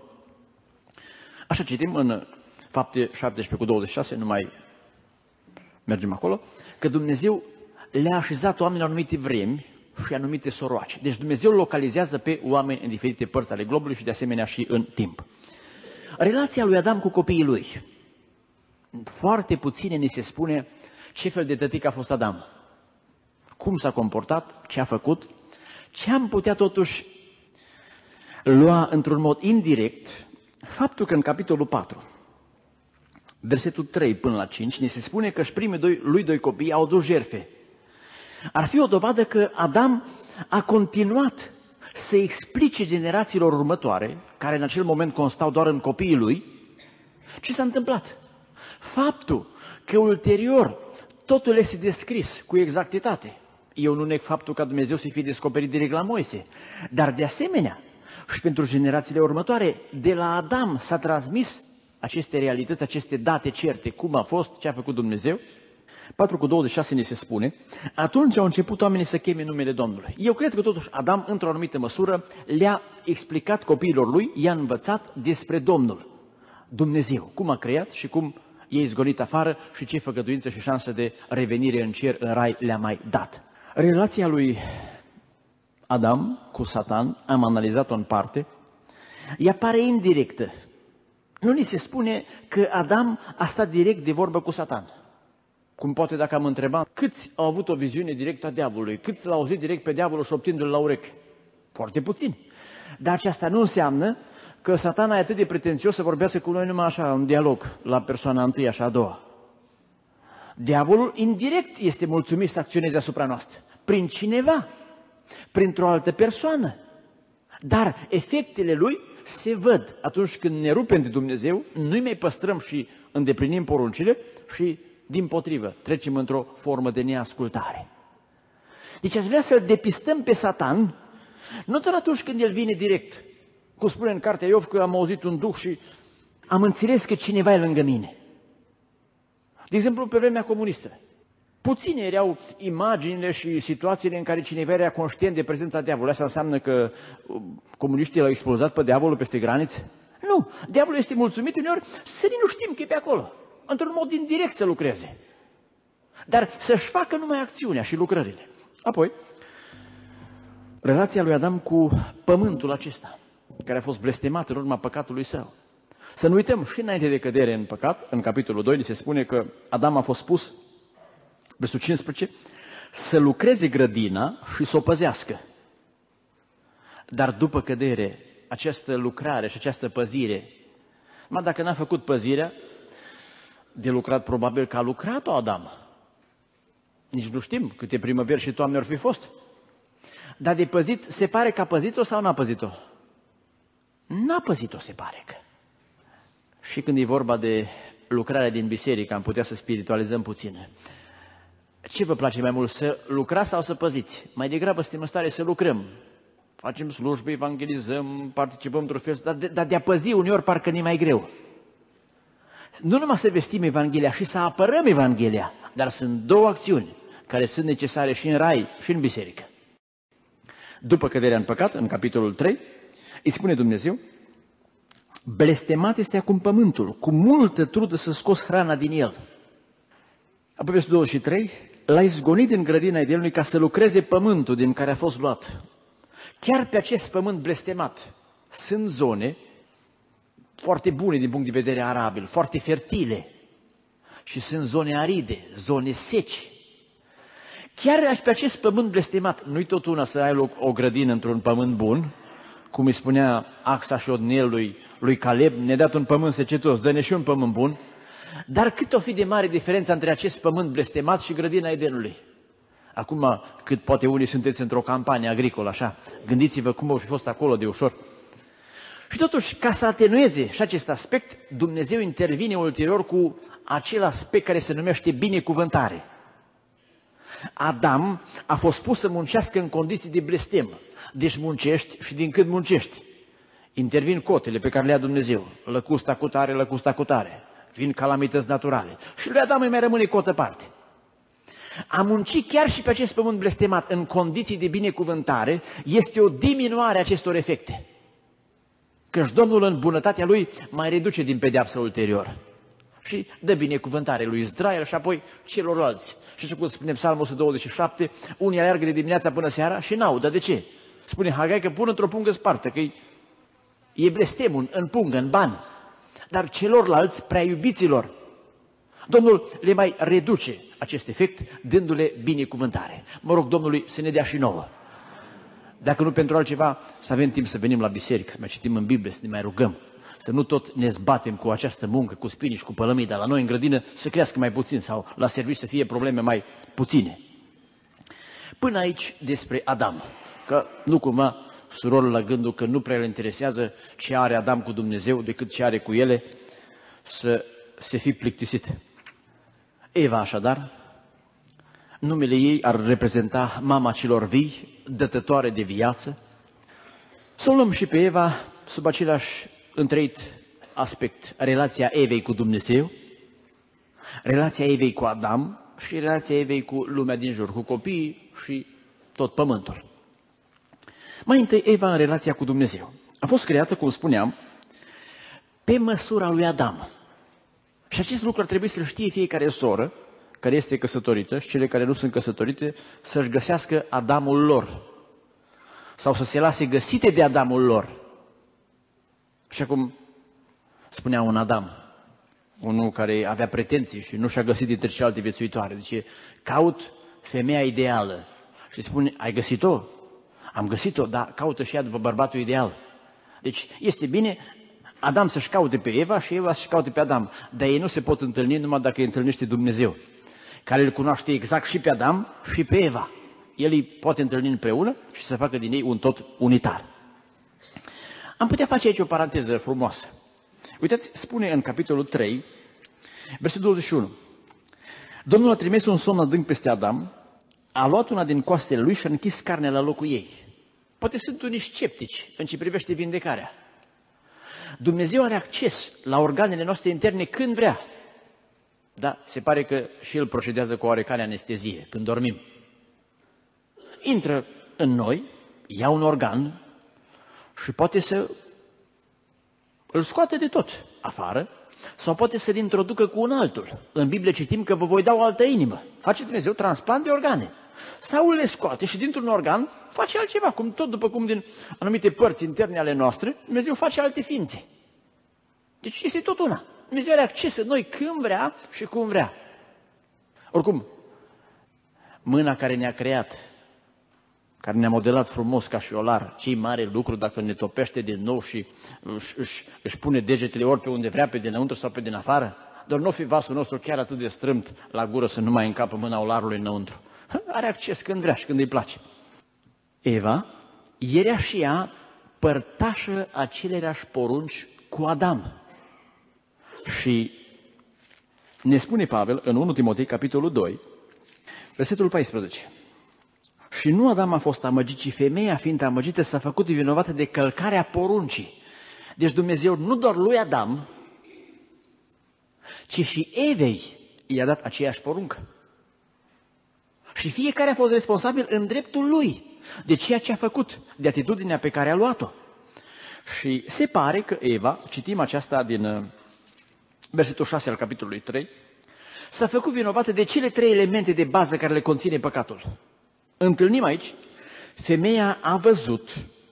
Așa citim în Fapte 17:26, nu mai mergem acolo, că Dumnezeu le-a așezat oamenii la anumite vremi și anumite soroace. Deci Dumnezeu localizează pe oameni în diferite părți ale globului și de asemenea și în timp. Relația lui Adam cu copiii lui. Foarte puține ni se spune ce fel de tătic a fost Adam, cum s-a comportat, ce a făcut, ce am putea totuși lua într-un mod indirect, faptul că în capitolul 4, versetul 3 până la 5, ne se spune că își lui doi copii au dus jertfe. Ar fi o dovadă că Adam a continuat să explice generațiilor următoare, care în acel moment constau doar în copiii lui, ce s-a întâmplat. Faptul că ulterior totul este descris cu exactitate. Eu nu neg faptul ca Dumnezeu să fie descoperit direct la Moise, dar de asemenea și pentru generațiile următoare, de la Adam s-a transmis aceste realități, aceste date certe, cum a fost, ce a făcut Dumnezeu. 4:26 ne se spune, atunci au început oamenii să cheme numele Domnului. Eu cred că totuși Adam, într-o anumită măsură, le-a explicat copiilor lui, i-a învățat despre Domnul, Dumnezeu, cum a creat și cum e izgonit afară și ce făgăduință și șansă de revenire în cer, în rai le-a mai dat. Relația lui Adam cu Satan, am analizat-o în parte, ea pare indirectă. Nu ni se spune că Adam a stat direct de vorbă cu Satan. Cum poate dacă am întrebat câți au avut o viziune directă a diavolului, câți l-au auzit direct pe diavolul șoptindu-l la urechi? Foarte puțin. Dar aceasta nu înseamnă că Satana e atât de pretențios să vorbească cu noi numai așa, în dialog, la persoana întâia și a doua. Diavolul indirect este mulțumit să acționeze asupra noastră, prin cineva, printr-o altă persoană. Dar efectele lui se văd atunci când ne rupem de Dumnezeu, nu-i mai păstrăm și îndeplinim poruncile și, dimpotrivă, trecem într-o formă de neascultare. Deci aș vrea să-l depistăm pe Satan, nu doar atunci când el vine direct, cum spune în cartea Iov că am auzit un duh și am înțeles că cineva e lângă mine. De exemplu, pe vremea comunistă. Puține erau imaginile și situațiile în care cineva era conștient de prezența diavolului. Asta înseamnă că comuniștii l-au expulzat pe diavolul peste granițe? Nu. Diavolul este mulțumit uneori să nu știm că e pe acolo. Într-un mod indirect să lucreze. Dar să-și facă numai acțiunea și lucrările. Apoi, relația lui Adam cu pământul acesta, care a fost blestemat în urma păcatului său. Să nu uităm, și înainte de cădere în păcat, în capitolul 2, ni se spune că Adam a fost pus, versul 15, să lucreze grădina și să o păzească. Dar după cădere, această lucrare și această păzire, dacă n-a făcut păzirea, de lucrat probabil că a lucrat-o Adam. Nici nu știm câte primăveri și toamne ar fi fost. Dar de păzit, se pare că a păzit-o sau n-a păzit-o? N-a păzit-o, se pare că. Și când e vorba de lucrarea din biserică, am putea să spiritualizăm puțin. Ce vă place mai mult, să lucrați sau să păziți? Mai degrabă suntem în stare să lucrăm. Facem slujbe, evangelizăm, participăm într-un fel, dar de a păzi uneori parcă ne mai greu. Nu numai să vestim Evanghelia și să apărăm Evanghelia, dar sunt două acțiuni care sunt necesare și în rai și în biserică. După căderea în păcat, în capitolul 3, îi spune Dumnezeu: blestemat este acum pământul, cu multă trudă să scoți hrana din el. Apoi versul 23, l-a izgonit din grădina Edenului ca să lucreze pământul din care a fost luat. Chiar pe acest pământ blestemat sunt zone foarte bune din punct de vedere arabil, foarte fertile. Și sunt zone aride, zone seci. Chiar pe acest pământ blestemat, nu-i tot una să ai loc o grădină într-un pământ bun, cum îi spunea Axa și Odniel lui Caleb, ne-a dat un pământ secetos, dă-ne și un pământ bun. Dar cât o fi de mare diferența între acest pământ blestemat și grădina Edenului? Acum, cât poate unii sunteți într-o campanie agricolă, așa, gândiți-vă cum au fi fost acolo de ușor. Și totuși, ca să atenueze și acest aspect, Dumnezeu intervine ulterior cu acel aspect care se numește binecuvântare. Adam a fost pus să muncească în condiții de blestem. Deci muncești și din cât muncești. Intervin cotele pe care le-a Dumnezeu. Lăcusta cu tare, lăcusta cu tare. Vin calamități naturale. Și lui Adam îi mai rămâne cotă parte. A munci chiar și pe acest pământ blestemat în condiții de binecuvântare este o diminuare a acestor efecte. Căci Domnul în bunătatea Lui mai reduce din pedeapsă ulterior. Și dă binecuvântare lui Israel și apoi celorlalți. Și cum spune Psalmul 127, unii alergă de dimineața până seara și n-au. Dar de ce? Spune Hagai că pun într-o pungă spartă, că e blestemul în pungă, în bani. Dar celorlalți, prea iubiților, Domnul le mai reduce acest efect, dându-le binecuvântare. Mă rog Domnului să ne dea și nouă. Dacă nu pentru altceva, să avem timp să venim la biserică, să mai citim în Biblie, să ne mai rugăm. Să nu tot ne zbatem cu această muncă, cu spini și cu pălămii, dar la noi în grădină să crească mai puțin sau la serviciu să fie probleme mai puține. Până aici despre Adam, că nu cumva surorul la gândul că nu prea îl interesează ce are Adam cu Dumnezeu decât ce are cu ele, să se fi plictisit. Eva așadar, numele ei ar reprezenta mama celor vii, dătătoare de viață. Să o luăm și pe Eva sub același întreit aspect, relația Evei cu Dumnezeu, relația Evei cu Adam și relația Evei cu lumea din jur, cu copiii și tot pământul. Mai întâi Eva în relația cu Dumnezeu. A fost creată, cum spuneam, pe măsura lui Adam. Și acest lucru ar trebui să-l știe fiecare soră care este căsătorită și cele care nu sunt căsătorite să-și găsească Adamul lor sau să se lase găsite de Adamul lor. Și acum spunea un Adam, unul care avea pretenții și nu și-a găsit dintre celelalte viețuitoare, zice, caut femeia ideală. Și spune, ai găsit-o? Am găsit-o, dar caută și ea după bărbatul ideal. Deci este bine Adam să-și caute pe Eva și Eva să-și caute pe Adam. Dar ei nu se pot întâlni numai dacă îi întâlnește Dumnezeu, care îl cunoaște exact și pe Adam și pe Eva. El îi poate întâlni împreună și să facă din ei un tot unitar. Am putea face aici o paranteză frumoasă. Uitați, spune în capitolul 3, versetul 21. Domnul a trimis un somn adânc peste Adam, a luat una din coastele lui și a închis carnea la locul ei. Poate sunt unii sceptici în ce privește vindecarea. Dumnezeu are acces la organele noastre interne când vrea. Da, se pare că și El procedează cu oarecare anestezie când dormim. Intră în noi, ia un organ și poate să îl scoate de tot afară sau poate să-l introducă cu un altul. În Biblie citim că vă voi da o altă inimă. Face Dumnezeu transplant de organe. Sau le scoate și dintr-un organ face altceva, după cum din anumite părți interne ale noastre, Dumnezeu face alte ființe. Deci este tot una. Dumnezeu are acces în noi când vrea și cum vrea. Oricum, mâna care ne-a creat, care ne-a modelat frumos ca șolar, ce-i mare lucru dacă ne topește din nou și își pune degetele ori pe unde vrea, pe dinăuntru sau pe din afară, dar nu fi vasul nostru chiar atât de strâmt la gură să nu mai încapă mâna olarului înăuntru. Are acces când vrea și când îi place. Eva era și ea părtașă aceleiași porunci cu Adam. Și ne spune Pavel în 1 Timotei, capitolul 2, versetul 14. Și nu Adam a fost amăgit, ci femeia, fiind amăgită, s-a făcut vinovată de călcarea poruncii. Deci Dumnezeu nu doar lui Adam, ci și Evei i-a dat aceeași poruncă. Și fiecare a fost responsabil în dreptul lui de ceea ce a făcut, de atitudinea pe care a luat-o. Și se pare că Eva, citim aceasta din versetul 6 al capitolului 3, s-a făcut vinovată de cele 3 elemente de bază care le conține păcatul. Întâlnim aici, femeia a văzut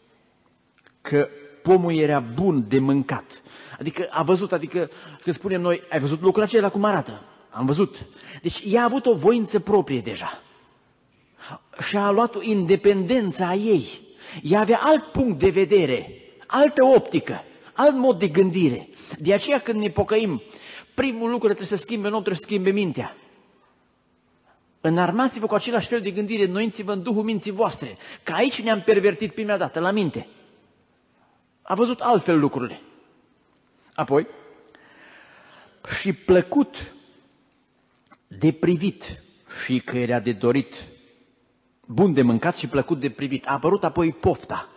că pomul era bun de mâncat. Adică a văzut, adică când spunem noi, ai văzut locul acela cum arată? Am văzut. Deci ea a avut o voință proprie deja. Și a luat o independență a ei. Ea avea alt punct de vedere, altă optică, alt mod de gândire. De aceea când ne pocăim, primul lucru trebuie să schimbe, nu trebuie să schimbe mintea. Înarmați-vă cu același fel de gândire, înnoiți-vă în Duhul minții voastre, că aici ne-am pervertit prima dată, la minte. A văzut altfel lucrurile. Apoi, și plăcut de privit și că era de dorit, bun de mâncat și plăcut de privit. A apărut apoi pofta.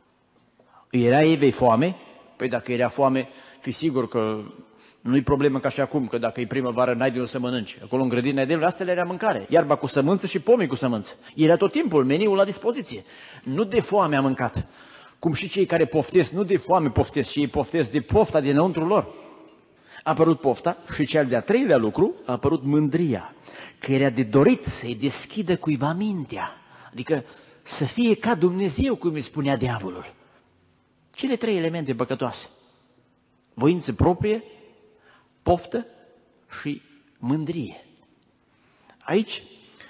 Era Evei foame? Păi dacă era foame, fi sigur că nu-i problemă ca și acum, că dacă e primăvară n-ai de unde să mănânci. Acolo în grădina de astea era mâncare. Iarba cu sămânță și pomii cu sămânță. Era tot timpul meniul la dispoziție. Nu de foame a mâncat. Cum și cei care poftesc, nu de foame poftesc, ci ei poftesc de pofta dinăuntru lor. A apărut pofta și cel de-a 3-lea lucru a apărut mândria, că era de dorit să-i deschidă cuiva mintea, adică să fie ca Dumnezeu, cum îi spunea diavolul. Cele 3 elemente păcătoase: voință proprie, poftă și mândrie. Aici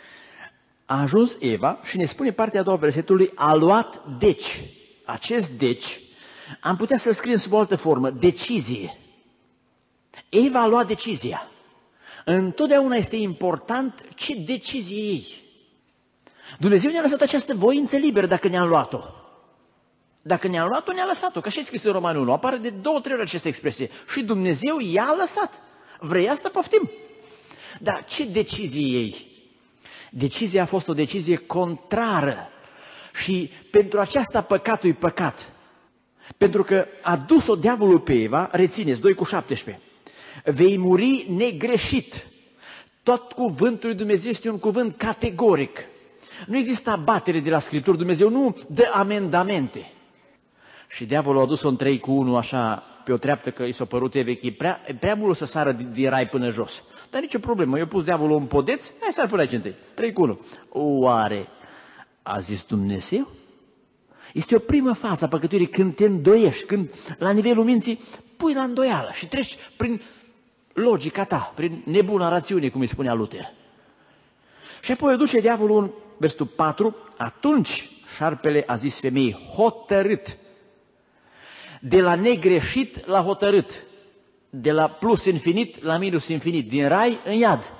a ajuns Eva și ne spune partea a doua versetului, a luat deci. Acest deci am putea să-l scriem sub o altă formă, decizie. Eva a luat decizia. Întotdeauna este important ce decizie ei. Dumnezeu ne-a lăsat această voință liberă dacă ne-a luat-o. Dacă ne-a luat-o, ne-a lăsat-o. Ca și scris în Romani 1, apare de 2-3 ori această expresie. Și Dumnezeu i-a lăsat. Vrei asta? Poftim. Dar ce decizie ei? Decizia a fost o decizie contrară. Și pentru aceasta păcatul e păcat. Pentru că a dus-o diavolul pe Eva, rețineți, 2:17. Vei muri negreșit. Tot cuvântul lui Dumnezeu este un cuvânt categoric. Nu există abatere de la Scripturi, Dumnezeu nu dă amendamente. Și diavolul a dus-o în 3:1 așa pe o treaptă că i s-a părut Evei prea mult să sară din rai până jos. Dar nicio problemă, i-a pus diavolul un podeț, hai sar până aici întâi, 3:1. Oare a zis Dumnezeu? Este o primă fază a păcătuirii când te îndoiești, când la nivelul minții pui la îndoială și treci prin logica ta, prin nebuna rațiune, cum îi spunea Luther. Și apoi o duce diavolul în versetul 4, atunci șarpele a zis femeii, hotărât, De la negreșit la hotărât. De la plus infinit la minus infinit. Din rai în iad.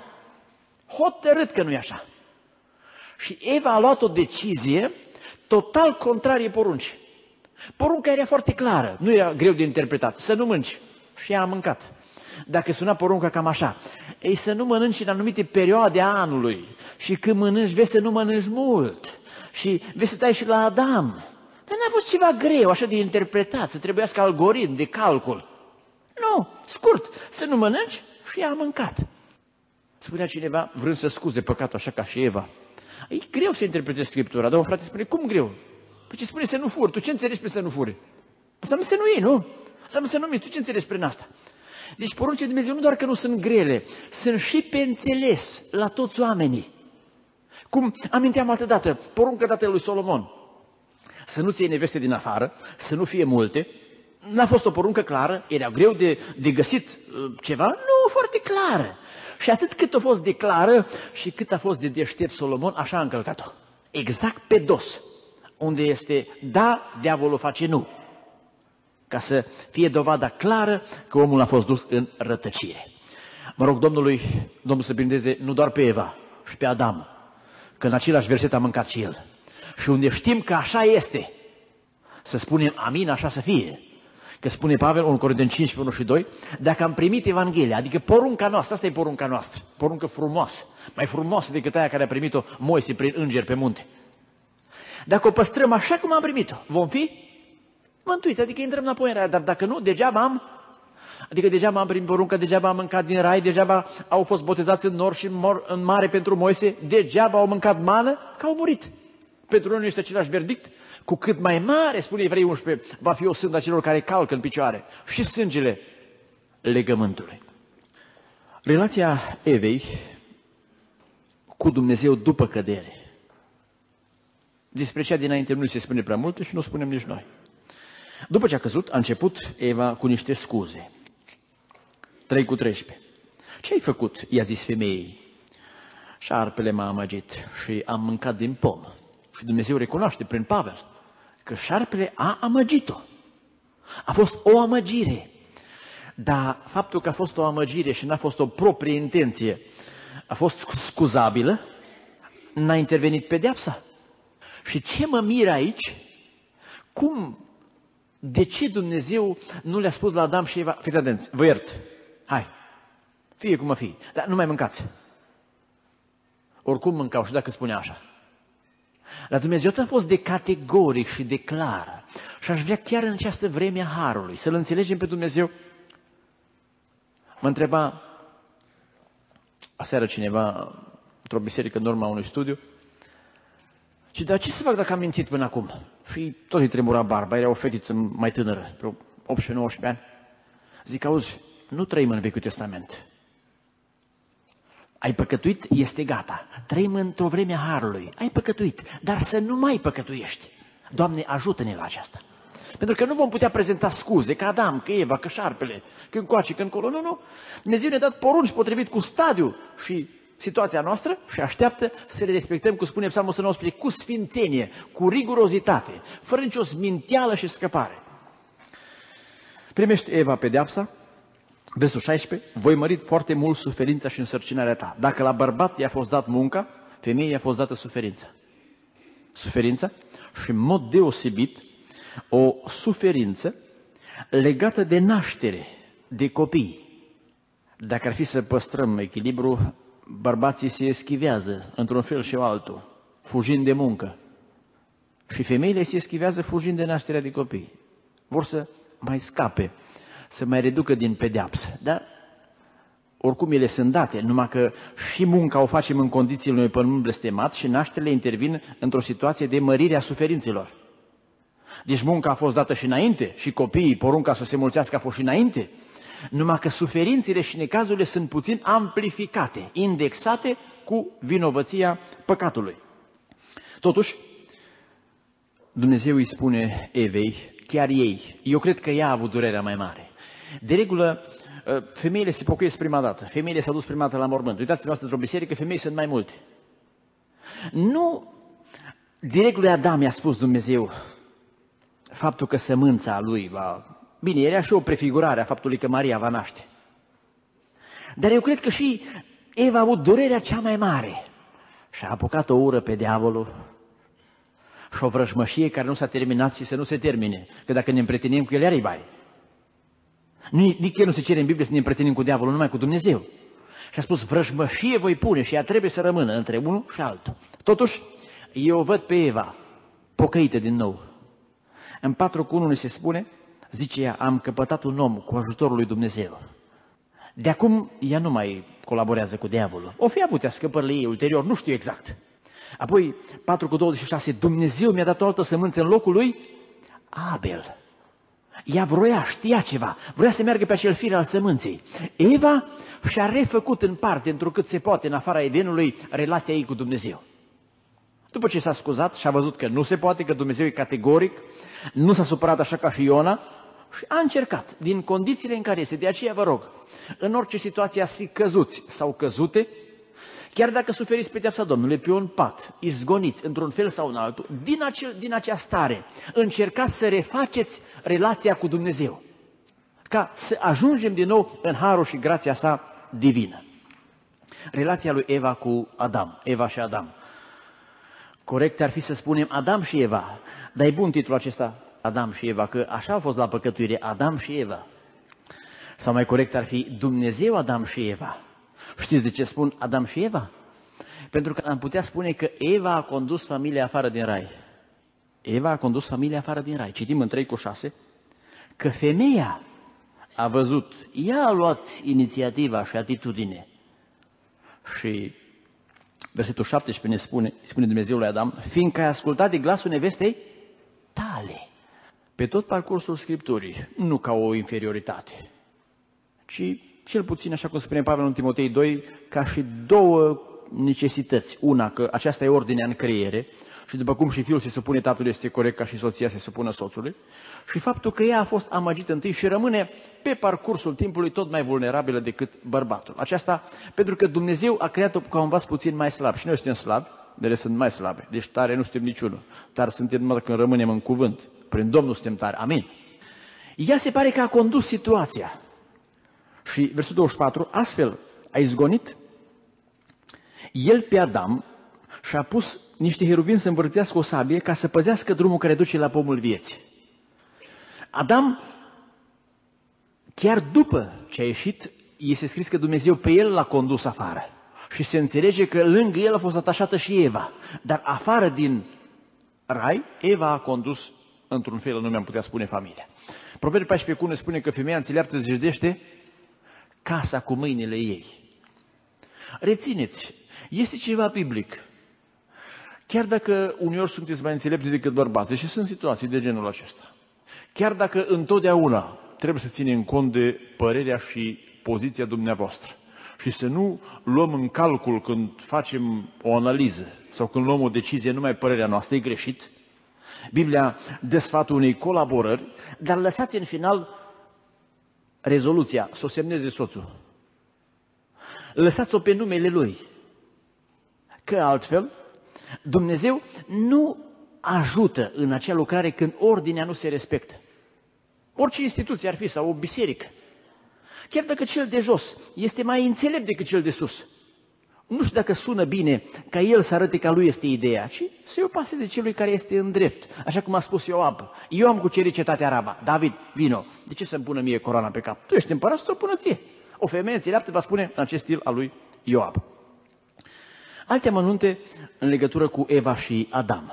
Hotărât că nu e așa. Și Eva a luat o decizie total contrarie poruncii. Porunca era foarte clară, nu era greu de interpretat. Să nu mânci. Și ea a mâncat. Dacă suna porunca cam așa, ei să nu mănânci în anumite perioade a anului. Și când mănânci, vezi să nu mănânci mult. Și vezi să tai și la Adam. Dar n-a fost ceva greu așa de interpretat, să trebuiască algoritm de calcul. Nu, scurt, să nu mănânci și ea a mâncat. Spunea cineva, vrând să scuze păcatul așa ca și Eva. E greu să interpretezi Scriptura, dar un frate spune, cum greu? Păi ce spune să nu furi? Tu ce înțelegi pe să nu furi? Înseamnă să nu iei, nu? Înseamnă să nu miți. Tu ce înțelegi prin asta? Deci poruncile de Dumnezeu nu doar că nu sunt grele, sunt și pe înțeles la toți oamenii. Cum aminteam altă dată, porunca dată lui Solomon. Să nu-ți iei neveste din afară, să nu fie multe. N-a fost o poruncă clară, era greu de găsit ceva? Nu, foarte clară. Și atât cât a fost de clară și cât a fost de deștept Solomon, așa a încălcat-o. Exact pe dos. Unde este da, diavolul face nu. Ca să fie dovada clară că omul a fost dus în rătăcire. Mă rog Domnul să bindeze nu doar pe Eva, și pe Adam, că în același verset a mâncat și el. Și unde știm că așa este, să spunem amin, așa să fie. Că spune Pavel, 1 Corinteni 5, 1 și 2, dacă am primit Evanghelia, adică porunca noastră, asta e porunca noastră, poruncă frumoasă, mai frumoasă decât aia care a primit-o Moise prin îngeri pe munte. Dacă o păstrăm așa cum am primit-o, vom fi mântuiți, adică intrăm înapoi în rai, dar dacă nu, degeaba am primit poruncă, degeaba am mâncat din rai, degeaba au fost botezați în nor și în mare pentru Moise, degeaba au mâncat mană, că au murit. Pentru noi nu este același verdict? Cu cât mai mare, spune Evrei 11, va fi o sânda celor care calcă în picioare și sângele legământului. Relația Evei cu Dumnezeu după cădere. Despre cea dinainte nu se spune prea multe și nu spunem nici noi. După ce a căzut, a început Eva cu niște scuze. 3:13. Ce ai făcut? I-a zis femeii. Șarpele m-a amăgit și am mâncat din pom. Și Dumnezeu recunoaște prin Pavel că șarpele a amăgit-o. A fost o amăgire. Dar faptul că a fost o amăgire și n-a fost o proprie intenție, a fost scuzabilă, n-a intervenit pedeapsa. Și ce mă miră aici? De ce Dumnezeu nu le-a spus la Adam și Eva, fiți atenți, vă iert, hai, fie cum a fi, dar nu mai mâncați. Oricum mâncau și dacă spunea așa. La Dumnezeu a fost de categoric și de clar. Și aș vrea chiar în această vreme a Harului să-L înțelegem pe Dumnezeu. Mă întreba aseară cineva într-o biserică în urma unui studiu, și dar ce să fac dacă am mințit până acum? Și tot îi tremura barba, era o fetiță mai tânără, vreo 18-19 ani. Zic, auzi, nu trăim în Vechiul Testament. Ai păcătuit, este gata. Trăim într-o vreme a Harului. Ai păcătuit, dar să nu mai păcătuiești. Doamne, ajută-ne la aceasta. Pentru că nu vom putea prezenta scuze, că Adam, că Eva, că șarpele, că încoace, că încolo. Nu. Dumnezeu ne-a dat porunci potrivit cu stadiul și situația noastră și așteaptă să le respectăm, cum spune Psalmul 119, cu sfințenie, cu rigurozitate, fără nicio sminteală și scăpare. Primește Eva pedeapsa, versul 16, voi mărit foarte mult suferința și însărcinarea ta. Dacă la bărbat i-a fost dat munca, femeii i-a fost dată suferința. Suferința și în mod deosebit o suferință legată de naștere, de copii. Dacă ar fi să păstrăm echilibru, bărbații se eschivează într-un fel și altul, fugind de muncă. Și femeile se eschivează fugind de nașterea de copii. Vor să mai scape, să mai reducă din pedeapsă. Dar oricum ele sunt date, numai că și munca o facem în condițiile unui pământ blestemat și nașterile intervin într-o situație de mărire a suferințelor. Deci munca a fost dată și înainte și copiii, porunca să se mulțească a fost și înainte. Numai că suferințele și necazurile sunt puțin amplificate, indexate cu vinovăția păcatului. Totuși, Dumnezeu îi spune Evei, chiar ei, eu cred că ea a avut durerea mai mare. De regulă, femeile se pocăiesc prima dată, femeile s-au dus prima dată la mormânt. Uitați-vă într-o biserică, femei sunt mai multe. Nu, de regulă Adam i-a spus Dumnezeu, faptul că sămânța lui va... Bine, era și o prefigurare a faptului că Maria va naște. Dar eu cred că și Eva a avut durerea cea mai mare și a apucat o ură pe diavolul și o vrăjmășie care nu s-a terminat și să nu se termine. Că dacă ne împretinim cu el, iar-i bai. Nici el nu se cere în Biblie să ne împretinim cu diavolul, numai cu Dumnezeu. Și a spus, vrăjmășie voi pune și ea trebuie să rămână între unul și altul. Totuși, eu văd pe Eva pocăită din nou. În 4:1 se spune, zice ea, am căpătat un om cu ajutorul lui Dumnezeu. De acum ea nu mai colaborează cu diavolul. O fi avut ea scăpările ei ulterior, nu știu exact. Apoi 4:26, Dumnezeu mi-a dat o altă sămânță în locul lui Abel. Ea știa ceva, vrea să meargă pe acel fir al sămânței. Eva și-a refăcut în parte, întrucât se poate, în afara Edenului, relația ei cu Dumnezeu. După ce s-a scuzat și a văzut că nu se poate, că Dumnezeu e categoric, nu s-a supărat așa ca și Iona și a încercat, din condițiile în care este. De aceea vă rog, în orice situație ați fi căzuți sau căzute, chiar dacă suferiți pedeapsa Domnului pe un pat, izgoniți într-un fel sau în altul, din acea stare, încercați să refaceți relația cu Dumnezeu, ca să ajungem din nou în harul și grația sa divină. Relația lui Eva cu Adam, Eva și Adam. Corect ar fi să spunem Adam și Eva, dar e bun titlul acesta, Adam și Eva, că așa a fost la păcătuire, Adam și Eva. Sau mai corect ar fi Dumnezeu, Adam și Eva. Știți de ce spun Adam și Eva? Pentru că am putea spune că Eva a condus familia afară din rai. Eva a condus familia afară din rai. Citim în 3:6 că femeia a văzut, ea a luat inițiativa și atitudine. Și versetul 17 ne spune Dumnezeu lui Adam, fiindcă ai ascultat de glasul nevestei tale. Pe tot parcursul Scripturii, nu ca o inferioritate, ci cel puțin, așa cum spune Pavel în Timotei 2, ca și două necesități. Una, că aceasta e ordinea în creiere și după cum și fiul se supune tatălui, este corect ca și soția se supună soțului. Și faptul că ea a fost amăgită întâi și rămâne pe parcursul timpului tot mai vulnerabilă decât bărbatul. Aceasta pentru că Dumnezeu a creat-o ca un vas puțin mai slab. Și noi suntem slabi, ele sunt mai slabe. Deci tare nu suntem niciunul. Tare suntem numai când rămânem în cuvânt. Prin Domnul suntem tare. Amin. Ea se pare că a condus situația. Și versetul 24, astfel a izgonit el pe Adam și a pus niște heruvimi să învârtească o sabie ca să păzească drumul care duce la pomul vieții. Adam, chiar după ce a ieșit, este scris că Dumnezeu pe el l-a condus afară. Și se înțelege că lângă el a fost atașată și Eva. Dar afară din rai, Eva a condus într-un fel, nu mi-am putea spune, familia. Proverbiul 14:1 ne spune că femeia înțeleaptă zăjedește casa cu mâinile ei. Rețineți, este ceva biblic. Chiar dacă uneori sunteți mai înțelepți decât bărbații și sunt situații de genul acesta. Chiar dacă întotdeauna trebuie să ținem cont de părerea și poziția dumneavoastră și să nu luăm în calcul când facem o analiză sau când luăm o decizie numai părerea noastră, e greșit. Biblia dă sfatul unei colaborări, dar lăsați în final rezoluția, să o semneze soțul. Lăsați-o pe numele lui. Că altfel, Dumnezeu nu ajută în acea lucrare când ordinea nu se respectă. Orice instituție ar fi sau o biserică. Chiar dacă cel de jos este mai înțelept decât cel de sus. Nu știu dacă sună bine ca el să arate că lui este ideea, ci să-i o paseze celui care este în drept. Așa cum a spus Ioab. Eu am cucerit cetatea Raba. David, vino. De ce să-mi pună mie coroana pe cap? Tu ești împărat, să o pună ție. O femeie înțeleaptă va spune în acest stil al lui Ioab. Alte amănunte în legătură cu Eva și Adam.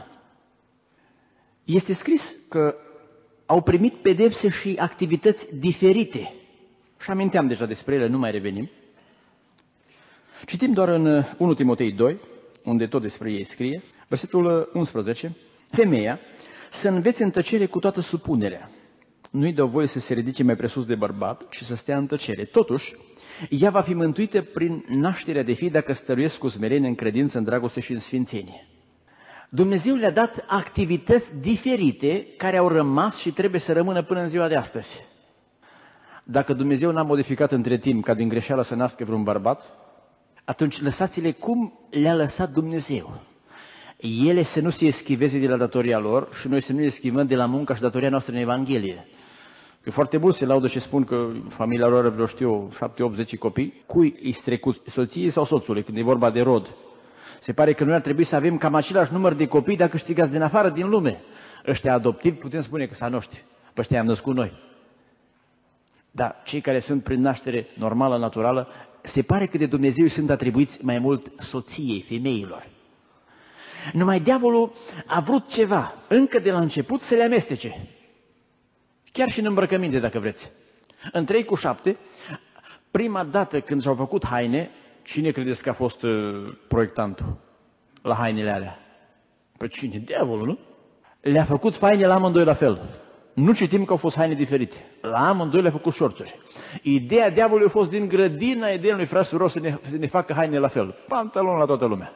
Este scris că au primit pedepse și activități diferite. Și aminteam deja despre ele, nu mai revenim. Citim doar în 1 Timotei 2, unde tot despre ei scrie, versetul 11. Femeia să învețe în tăcere cu toată supunerea. Nu-i dă voie să se ridice mai presus de bărbat, ci să stea în tăcere. Totuși, ea va fi mântuită prin nașterea de fii dacă stăruiesc cu smerenie în credință, în dragoste și în sfințenie. Dumnezeu le-a dat activități diferite care au rămas și trebuie să rămână până în ziua de astăzi. Dacă Dumnezeu n-a modificat între timp ca din greșeală să nască vreun bărbat, atunci lăsați-le cum le-a lăsat Dumnezeu. ele să nu se eschiveze de la datoria lor și noi să nu ne eschivăm de la munca și datoria noastră în Evanghelie. Că foarte mulți se laudă și spun că familia lor are vreo, știu, 7, 8, 10 copii. Cui îi strecut? Soției sau soțului, când e vorba de rod? Se pare că noi ar trebui să avem cam același număr de copii dacă câștigați din afară, din lume. Ăștia adoptivi, putem spune că s-a noștri. Pe ăștia am născut noi. Dar cei care sunt prin naștere normală, naturală, se pare că de Dumnezeu sunt atribuiți mai mult soției, femeilor. Numai diavolul a vrut ceva, încă de la început, să le amestece. Chiar și în îmbrăcăminte, dacă vreți. În 3:7, prima dată când și-au făcut haine, cine credeți că a fost proiectantul la hainele alea? Păi cine? Diavolul, nu? Le-a făcut haine la amândoi la fel. Nu citim că au fost haine diferite. La amândoi le-a făcut șorțuri. Ideea diavolului a fost din grădina Edenului, frate suros, să ne facă haine la fel. Pantalon la toată lumea.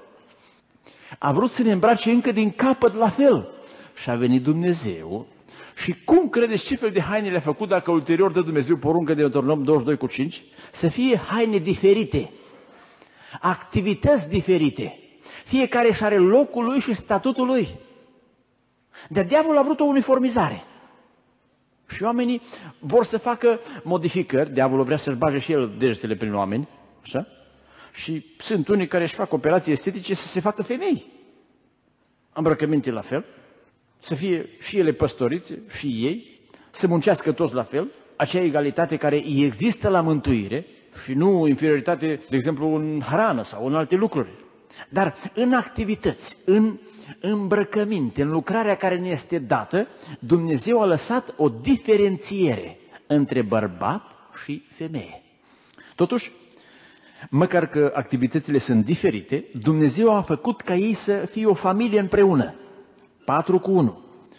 A vrut să ne îmbrace încă din capăt la fel. Și a venit Dumnezeu. Și cum credeți ce fel de haine le-a făcut dacă ulterior dă Dumnezeu poruncă de Deuteronom 22:5? Să fie haine diferite. Activități diferite. Fiecare își are locul lui și statutul lui. Dar diavolul a vrut o uniformizare. Și oamenii vor să facă modificări. Diavolul vrea să-și bage și el degetele prin oameni. Așa? Și sunt unii care își fac operații estetice să se facă femei. Îmbrăcăminte la fel. Să fie și ele păstorițe, și ei. Să muncească toți la fel. Acea egalitate care există la mântuire. Și nu inferioritate, de exemplu, în hrană sau în alte lucruri. Dar în activități, în îmbrăcăminte, în lucrarea care ne este dată, Dumnezeu a lăsat o diferențiere între bărbat și femeie. Totuși, măcar că activitățile sunt diferite, Dumnezeu a făcut ca ei să fie o familie împreună. 4:1.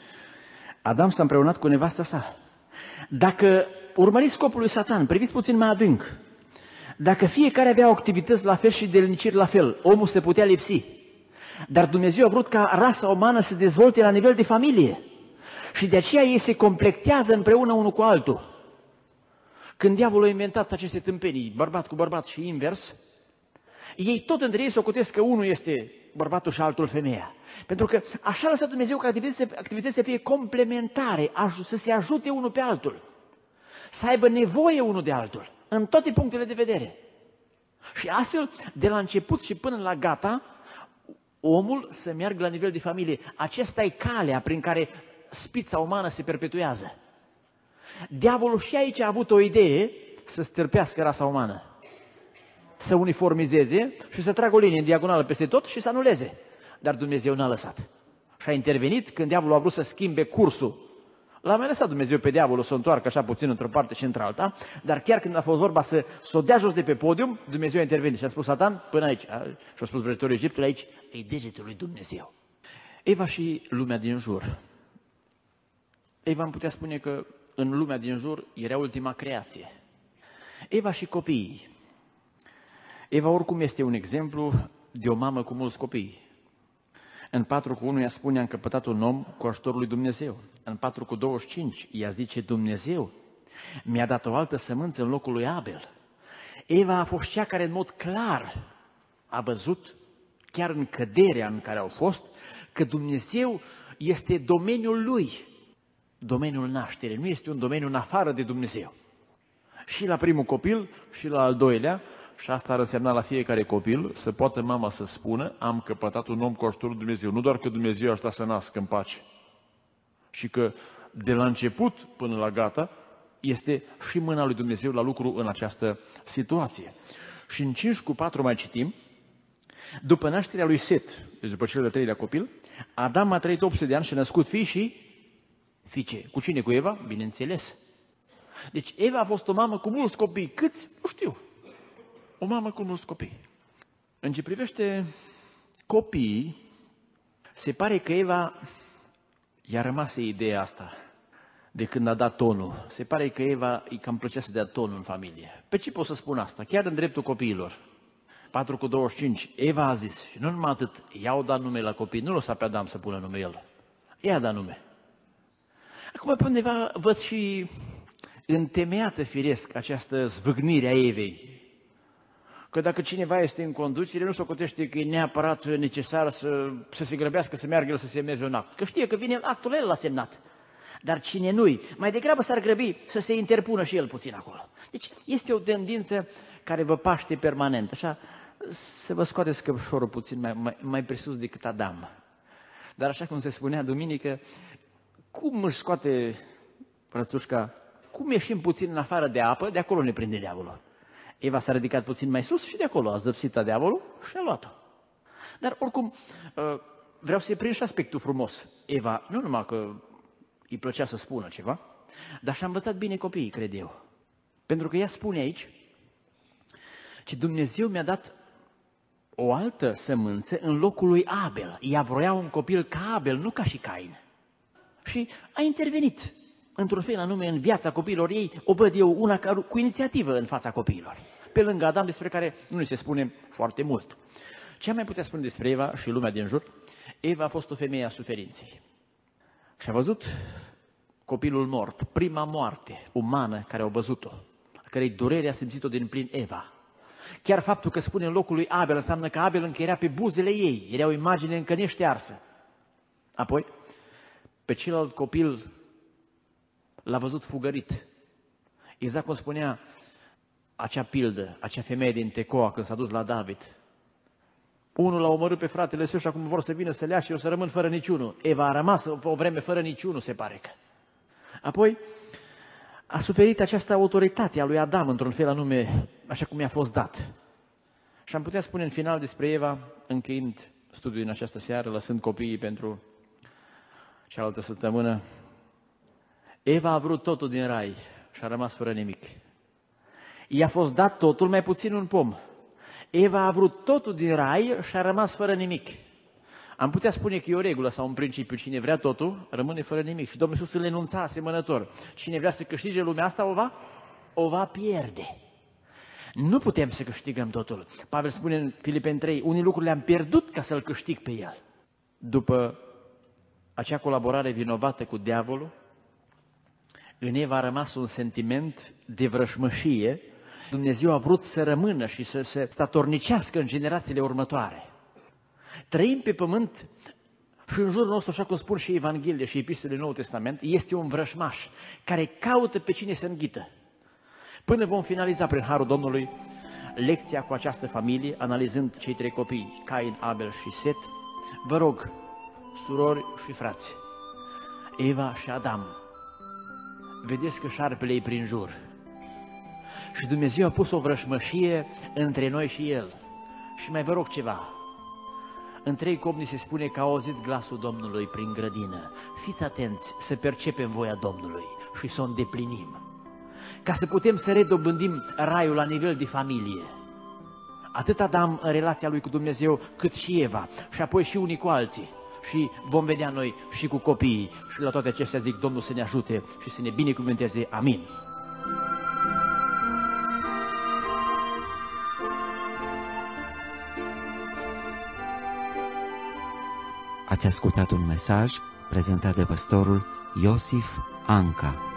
Adam s-a împreunat cu nevasta sa. Dacă urmăriți scopul lui Satan, priviți puțin mai adânc. Dacă fiecare avea activități la fel și delniciri la fel, omul se putea lipsi. Dar Dumnezeu a vrut ca rasa umană să se dezvolte la nivel de familie. Și de aceea ei se completează împreună unul cu altul. Când diavolul a inventat aceste tâmpenii, bărbat cu bărbat și invers, ei tot între ei socotesc că unul este bărbatul și altul femeia. Pentru că așa a lăsat Dumnezeu ca activitățile să fie complementare, să se ajute unul pe altul. Să aibă nevoie unul de altul, în toate punctele de vedere. Și astfel, de la început și până la gata, omul să meargă la nivel de familie. Acesta e calea prin care spița umană se perpetuează. Diavolul și aici a avut o idee să stârpească rasa umană. Să uniformizeze și să tragă o linie în diagonală peste tot și să anuleze. Dar Dumnezeu n-a lăsat. Și a intervenit când diavolul a vrut să schimbe cursul. L-a mai lăsat Dumnezeu pe diavolul să o întoarcă așa puțin într-o parte și într-alta, dar chiar când a fost vorba să o dea jos de pe podium, Dumnezeu a intervenit și a spus: Satan, până aici. Și a spus vrăjitorii Egiptului: aici e degetul lui Dumnezeu. Eva și lumea din jur. Eva am putea spune că în lumea din jur era ultima creație. Eva și copiii. Eva oricum este un exemplu de o mamă cu mulți copii. În 4:1 ea spune: a încăpătat un om cu ajutorul lui Dumnezeu. În 4:25 ea zice: Dumnezeu mi-a dat o altă sămânță în locul lui Abel. Eva a fost cea care în mod clar a văzut, chiar în căderea în care au fost, că Dumnezeu este domeniul lui, domeniul nașterii. Nu este un domeniu în afară de Dumnezeu. Și la primul copil și la al doilea. Și asta ar însemna la fiecare copil să poată mama să spună: am căpătat un om cu ajutorul lui Dumnezeu. Nu doar că Dumnezeu a stat să nască în pace, și că de la început până la gata este și mâna lui Dumnezeu la lucru în această situație. Și în 5:4 mai citim: după nașterea lui Set, deci după cel de-al treilea copil, Adam a trăit 800 de ani și a născut fii și fiice. Cu cine? Cu Eva? Bineînțeles. Deci Eva a fost o mamă cu mulți copii. Câți? Nu știu. O mamă cu mulți copii. În ce privește copiii, se pare că Eva i-a rămas ideea asta de când a dat tonul. Se pare că Eva îi cam plăcea să dea tonul în familie. Pe ce pot să spun asta? Chiar în dreptul copiilor. 4:25. Eva a zis, și nu numai atât, i-au dat nume la copii, nu lăsa pe Adam să pună nume el. I-a dat nume. Acum pe undeva văd și întemeiată firesc această zvâgnire a Evei. Că dacă cineva este în conducere, nu socotește că e neapărat necesar să se grăbească, să meargă el să semneze un act. Că știe că vine actul, el l-a semnat. Dar cine nu-i, mai degrabă s-ar grăbi să se interpună și el puțin acolo. Deci este o tendință care vă paște permanent, așa, să vă scoateți căpșorul puțin mai presus decât Adam. Dar așa cum se spunea duminică, cum își scoate Rățușca, cum ieșim puțin în afară de apă, de acolo ne prinde diavolul. Eva s-a ridicat puțin mai sus și de acolo a zăpsit diavolul și a luat-o. Dar oricum, vreau să-i prind și aspectul frumos. Eva, nu numai că îi plăcea să spună ceva, dar și-a învățat bine copiii, cred eu. Pentru că ea spune aici că Dumnezeu mi-a dat o altă sămânță în locul lui Abel. Ea vroia un copil ca Abel, nu ca și Cain. Și a intervenit într-un fel anume în viața copiilor ei, o văd eu una cu inițiativă în fața copiilor. Pe lângă Adam, despre care nu ni se spune foarte mult. Ce am mai putea spune despre Eva și lumea din jur? Eva a fost o femeie a suferinței. Și a văzut copilul mort, prima moarte umană care au văzut-o, a cărei durere a simțit-o din plin Eva. Chiar faptul că spune în locul lui Abel înseamnă că Abel încă era pe buzele ei, era o imagine încă neștearsă. Apoi, pe celălalt copil l-a văzut fugărit. Exact cum spunea acea pildă, acea femeie din Tecoa când s-a dus la David. Unul l-a omorât pe fratele său și acum vor să vină să le ia și eu să rămân fără niciunul. Eva a rămas o vreme fără niciunul, se pare că. Apoi a suferit această autoritate a lui Adam într-un fel anume, așa cum i-a fost dat. Și am putea spune în final despre Eva, încheind studiul în această seară, lăsând copiii pentru cealaltă săptămână. Eva a vrut totul din rai și a rămas fără nimic. I-a fost dat totul, mai puțin un pom. Eva a vrut totul din rai și a rămas fără nimic. Am putea spune că e o regulă sau un principiu. Cine vrea totul, rămâne fără nimic. Și Domnul Iisus îl enunța asemănător. Cine vrea să câștige lumea asta, o va pierde. Nu putem să câștigăm totul. Pavel spune în Filipeni 3, unii lucruri le-am pierdut ca să-l câștig pe el. După acea colaborare vinovată cu diavolul, în Eva a rămas un sentiment de vrășmășie. Dumnezeu a vrut să rămână și să se statornicească în generațiile următoare. Trăim pe pământ și în jurul nostru, așa cum spun și Evanghelia și Epistolele Noul Testament, este un vrășmaș care caută pe cine să înghită. Până vom finaliza prin harul Domnului lecția cu această familie, analizând cei trei copii, Cain, Abel și Set, vă rog, surori și frați, Eva și Adam, vedeți că șarpele e prin jur. Și Dumnezeu a pus o vrășmășie între noi și El. Și mai vă rog ceva. În 3 Comni se spune că a auzit glasul Domnului prin grădină. Fiți atenți să percepem voia Domnului și să o îndeplinim. Ca să putem să redobândim raiul la nivel de familie. Atât Adam în relația lui cu Dumnezeu, cât și Eva. Și apoi și unii cu alții. Și vom vedea noi și cu copiii. Și la toate acestea zic Domnul să ne ajute și să ne binecuvânteze. Amin. Ați ascultat un mesaj prezentat de pastorul Iosif Anca.